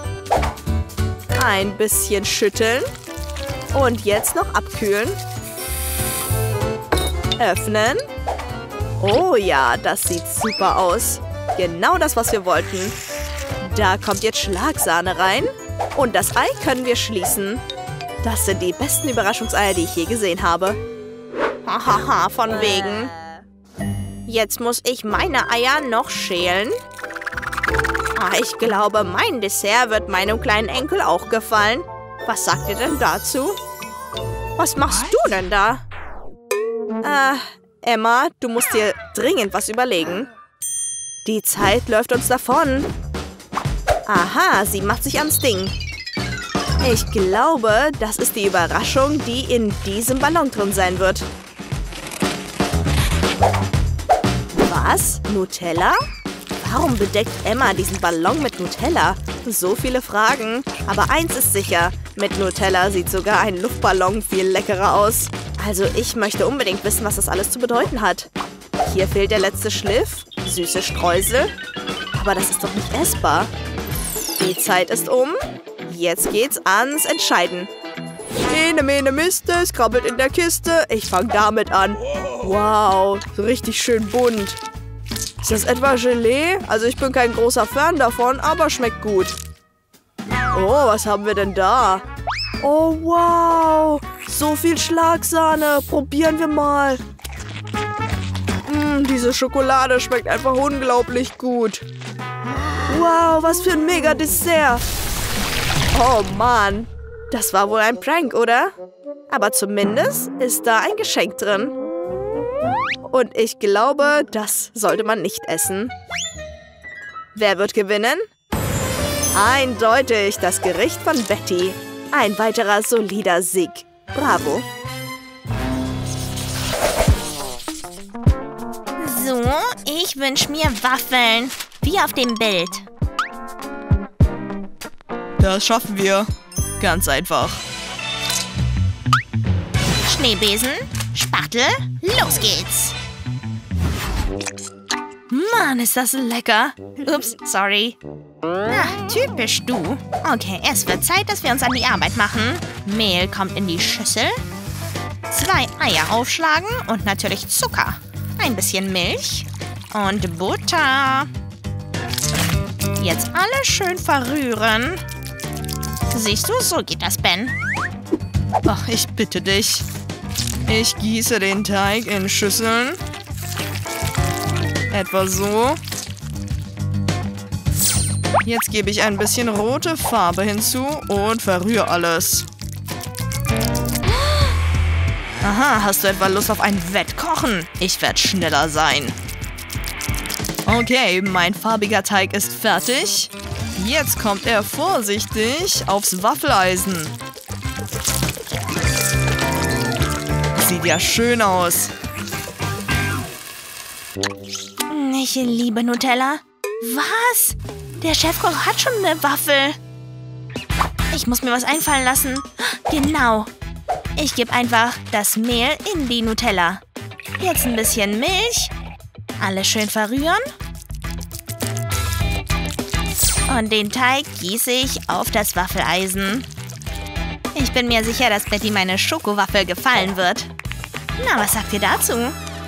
Ein bisschen schütteln. Und jetzt noch abkühlen. Öffnen. Oh ja, das sieht super aus. Genau das, was wir wollten. Da kommt jetzt Schlagsahne rein. Und das Ei können wir schließen. Das sind die besten Überraschungseier, die ich je gesehen habe. Hahaha, von wegen. Jetzt muss ich meine Eier noch schälen. Ich glaube, mein Dessert wird meinem kleinen Enkel auch gefallen. Was sagt ihr denn dazu? Was machst du denn da? Emma, du musst dir dringend was überlegen. Die Zeit läuft uns davon. Aha, sie macht sich ans Ding. Ich glaube, das ist die Überraschung, die in diesem Ballon drin sein wird. Was? Nutella? Warum bedeckt Emma diesen Ballon mit Nutella? So viele Fragen. Aber eins ist sicher, mit Nutella sieht sogar ein Luftballon viel leckerer aus. Also ich möchte unbedingt wissen, was das alles zu bedeuten hat. Hier fehlt der letzte Schliff, süße Streusel. Aber das ist doch nicht essbar. Die Zeit ist um. Jetzt geht's ans Entscheiden. Ene, mene, Miste, es krabbelt in der Kiste. Ich fange damit an. Wow, so richtig schön bunt. Ist das etwa Gelee? Also ich bin kein großer Fan davon, aber schmeckt gut. Oh, was haben wir denn da? Oh, wow. So viel Schlagsahne. Probieren wir mal. Diese Schokolade schmeckt einfach unglaublich gut. Wow, was für ein mega Dessert. Oh Mann. Das war wohl ein Prank, oder? Aber zumindest ist da ein Geschenk drin. Und ich glaube, das sollte man nicht essen. Wer wird gewinnen? Eindeutig das Gericht von Betty. Ein weiterer solider Sieg. Bravo. So, ich wünsche mir Waffeln. Wie auf dem Bild. Das schaffen wir. Ganz einfach. Schneebesen, Spachtel, los geht's. Mann, ist das lecker. Ups, sorry. Na, typisch du. Okay, es wird Zeit, dass wir uns an die Arbeit machen. Mehl kommt in die Schüssel. 2 Eier aufschlagen und natürlich Zucker. Ein bisschen Milch und Butter. Jetzt alles schön verrühren. Siehst du, so geht das, Ben. Ach, ich bitte dich. Ich gieße den Teig in Schüsseln. Etwa so. Jetzt gebe ich ein bisschen rote Farbe hinzu und verrühre alles. Aha, hast du etwa Lust auf ein Wettkochen? Ich werde schneller sein. Okay, mein farbiger Teig ist fertig. Jetzt kommt er vorsichtig aufs Waffeleisen. Sieht ja schön aus. Ich liebe Nutella. Was? Der Chefkoch hat schon eine Waffel. Ich muss mir was einfallen lassen. Genau. Ich gebe einfach das Mehl in die Nutella. Jetzt ein bisschen Milch. Alles schön verrühren. Und den Teig gieße ich auf das Waffeleisen. Ich bin mir sicher, dass Betty meine Schokowaffel gefallen wird. Na, was sagt ihr dazu?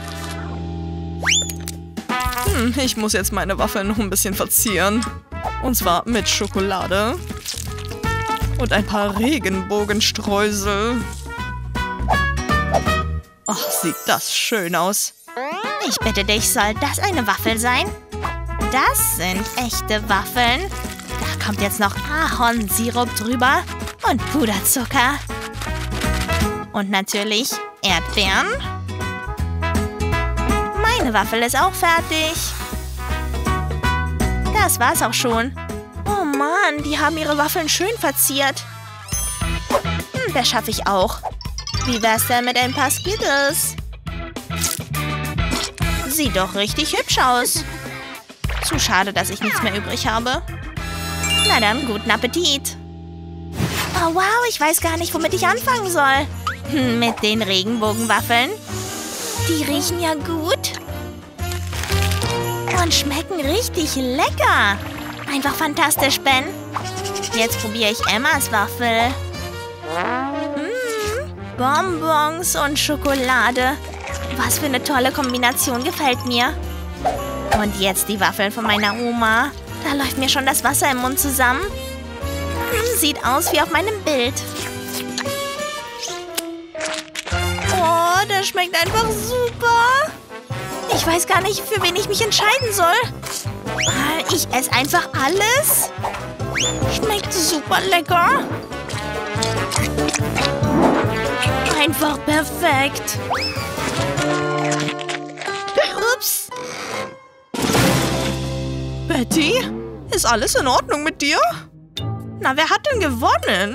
Ich muss jetzt meine Waffeln noch ein bisschen verzieren. Und zwar mit Schokolade. Und ein paar Regenbogenstreusel. Ach, sieht das schön aus. Ich bitte dich, soll das eine Waffel sein? Das sind echte Waffeln. Da kommt jetzt noch Ahornsirup drüber und Puderzucker. Und natürlich Erdbeeren. Meine Waffel ist auch fertig. Das war's auch schon. Oh Mann, die haben ihre Waffeln schön verziert. Das schaffe ich auch. Wie wär's denn mit ein paar Skittles? Sieht doch richtig hübsch aus. Zu schade, dass ich nichts mehr übrig habe. Na dann, guten Appetit. Oh wow, ich weiß gar nicht, womit ich anfangen soll. Mit den Regenbogenwaffeln. Die riechen ja gut. Und schmecken richtig lecker. Einfach fantastisch, Ben. Jetzt probiere ich Emmas Waffel. Bonbons und Schokolade. Was für eine tolle Kombination, gefällt mir. Und jetzt die Waffeln von meiner Oma. Da läuft mir schon das Wasser im Mund zusammen. Sieht aus wie auf meinem Bild. Oh, das schmeckt einfach super. Ich weiß gar nicht, für wen ich mich entscheiden soll. Ich esse einfach alles. Schmeckt super lecker. Einfach perfekt. Ups. Betty, ist alles in Ordnung mit dir? Na, wer hat denn gewonnen?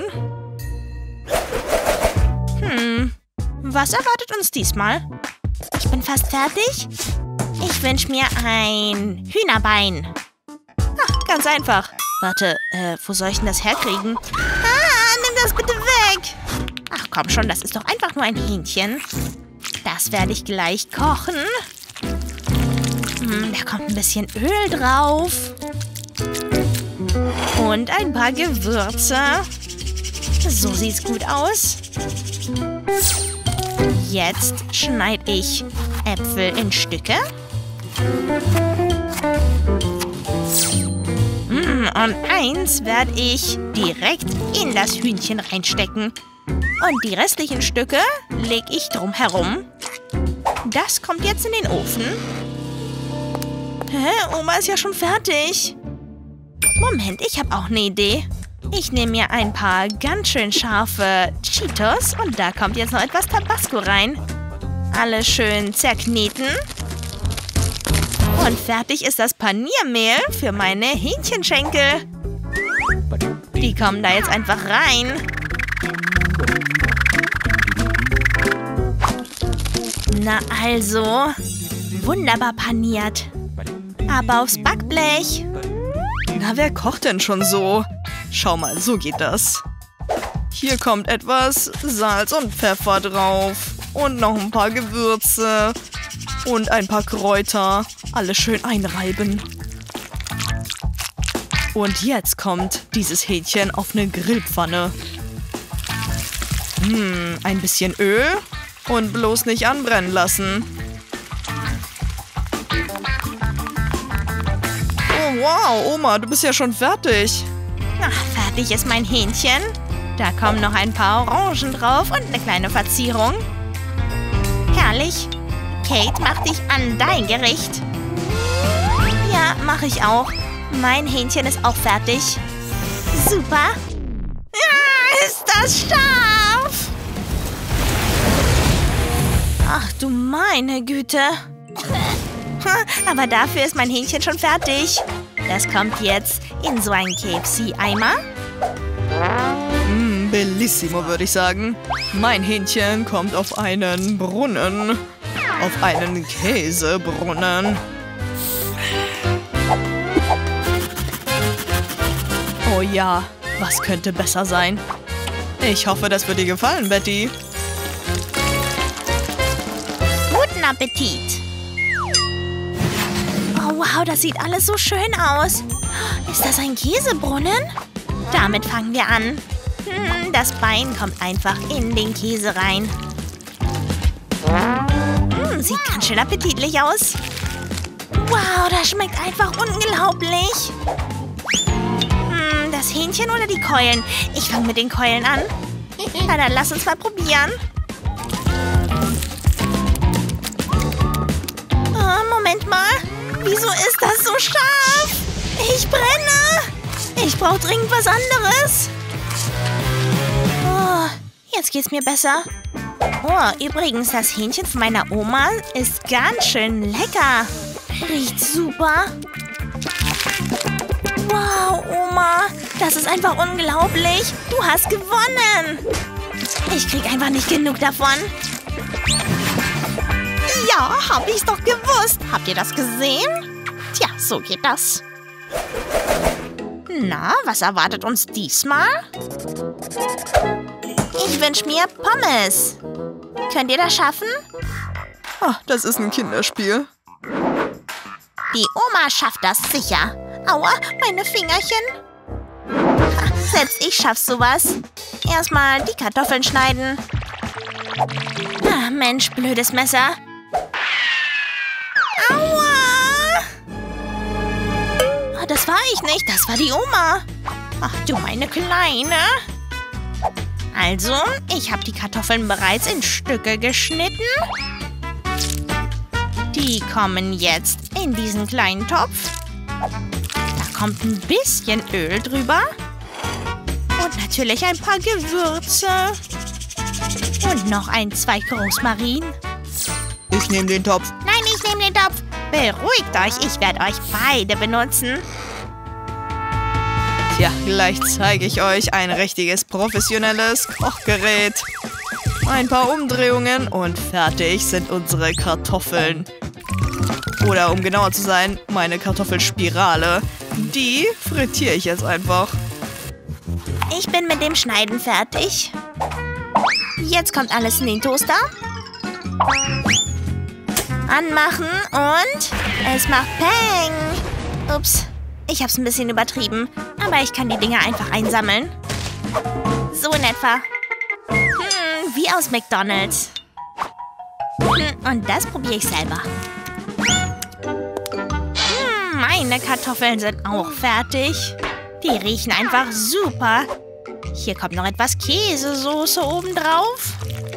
Was erwartet uns diesmal? Ich bin fast fertig. Ich wünsche mir ein Hühnerbein. Ach, ganz einfach. Warte, wo soll ich denn das herkriegen? Nimm das bitte weg. Ach komm schon, das ist doch einfach nur ein Hähnchen. Das werde ich gleich kochen. Da kommt ein bisschen Öl drauf. Und ein paar Gewürze. So sieht's gut aus. Jetzt schneide ich Äpfel in Stücke. Und eins werde ich direkt in das Hühnchen reinstecken. Und die restlichen Stücke lege ich drumherum. Das kommt jetzt in den Ofen. Hä? Oma ist ja schon fertig. Moment, ich habe auch eine Idee. Ich nehme mir ein paar ganz schön scharfe Cheetos und da kommt jetzt noch etwas Tabasco rein. Alles schön zerkneten. Und fertig ist das Paniermehl für meine Hähnchenschenkel. Die kommen da jetzt einfach rein. Na also, wunderbar paniert. Aber aufs Backblech. Na, wer kocht denn schon so? Schau mal, so geht das. Hier kommt etwas Salz und Pfeffer drauf. Und noch ein paar Gewürze. Und ein paar Kräuter. Alles schön einreiben. Und jetzt kommt dieses Hähnchen auf eine Grillpfanne. Ein bisschen Öl. Und bloß nicht anbrennen lassen. Oh, wow, Oma, du bist ja schon fertig. Ach, fertig ist mein Hähnchen. Da kommen noch ein paar Orangen drauf und eine kleine Verzierung. Herrlich. Kate, mach dich an dein Gericht. Ja, mache ich auch. Mein Hähnchen ist auch fertig. Super. Ja, ist das scharf! Ach du meine Güte. Aber dafür ist mein Hähnchen schon fertig. Das kommt jetzt in so einen KFC-Eimer. Bellissimo, würde ich sagen. Mein Hähnchen kommt auf einen Brunnen. Auf einen Käsebrunnen. Oh ja, was könnte besser sein? Ich hoffe, das wird dir gefallen, Betty. Guten Appetit. Oh wow, das sieht alles so schön aus. Ist das ein Käsebrunnen? Damit fangen wir an. Das Bein kommt einfach in den Käse rein. Sieht ganz schön appetitlich aus. Wow, das schmeckt einfach unglaublich. Das Hähnchen oder die Keulen? Ich fange mit den Keulen an. Na dann lass uns mal probieren. Moment mal. Wieso ist das so scharf? Ich brenne. Ich brauche dringend was anderes. Oh, jetzt geht's mir besser. Oh, übrigens, das Hähnchen von meiner Oma ist ganz schön lecker. Riecht super. Wow, Oma, das ist einfach unglaublich. Du hast gewonnen. Ich krieg einfach nicht genug davon. Ja, hab ich's doch gewusst. Habt ihr das gesehen? Tja, so geht das. Na, was erwartet uns diesmal? Ich wünsche mir Pommes. Könnt ihr das schaffen? Oh, das ist ein Kinderspiel. Die Oma schafft das sicher. Aua, meine Fingerchen. Ha, selbst ich schaff sowas. Erstmal die Kartoffeln schneiden. Ach, Mensch, blödes Messer. Aua! Oh, das war ich nicht. Das war die Oma. Ach du meine Kleine. Also, ich habe die Kartoffeln bereits in Stücke geschnitten. Die kommen jetzt in diesen kleinen Topf. Da kommt ein bisschen Öl drüber. Und natürlich ein paar Gewürze. Und noch ein Zweig Rosmarin. Ich nehme den Topf. Nein, ich nehme den Topf. Beruhigt euch, ich werde euch beide benutzen. Tja, gleich zeige ich euch ein richtiges professionelles Kochgerät. Ein paar Umdrehungen und fertig sind unsere Kartoffeln. Oder um genauer zu sein, meine Kartoffelspirale. Die frittiere ich jetzt einfach. Ich bin mit dem Schneiden fertig. Jetzt kommt alles in den Toaster. Anmachen und es macht Peng. Ups, ich habe es ein bisschen übertrieben. Aber ich kann die Dinger einfach einsammeln. So in etwa. Wie aus McDonald's. Und das probiere ich selber. Meine Kartoffeln sind auch fertig. Die riechen einfach super. Hier kommt noch etwas Käsesoße obendrauf.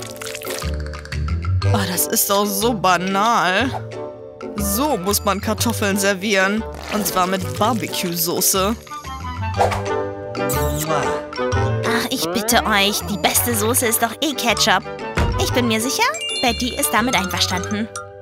Oh, das ist doch so banal. So muss man Kartoffeln servieren. Und zwar mit Barbecue-Soße. Ach, ich bitte euch. Die beste Soße ist doch eh Ketchup. Ich bin mir sicher, Betty ist damit einverstanden.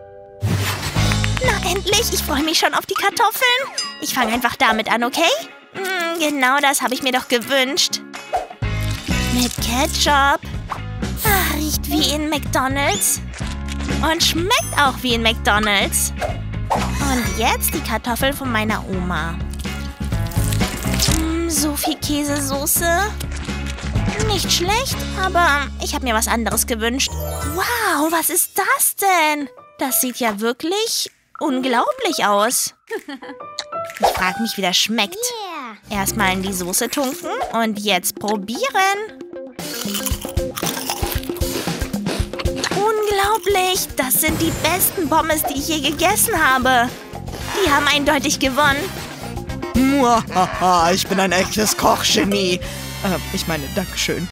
Na endlich, ich freue mich schon auf die Kartoffeln. Ich fange einfach damit an, okay? Genau das habe ich mir doch gewünscht. Mit Ketchup. Ach, riecht wie in McDonald's. Und schmeckt auch wie in McDonald's. Und jetzt die Kartoffeln von meiner Oma. So viel Käsesoße. Nicht schlecht, aber ich habe mir was anderes gewünscht. Wow, was ist das denn? Das sieht ja wirklich unglaublich aus. Ich frage mich, wie das schmeckt. Erstmal in die Soße tunken und jetzt probieren. Unglaublich! Das sind die besten Pommes, die ich je gegessen habe. Die haben eindeutig gewonnen. Muahaha, ich bin ein echtes Kochgenie. Ich meine, Dankeschön.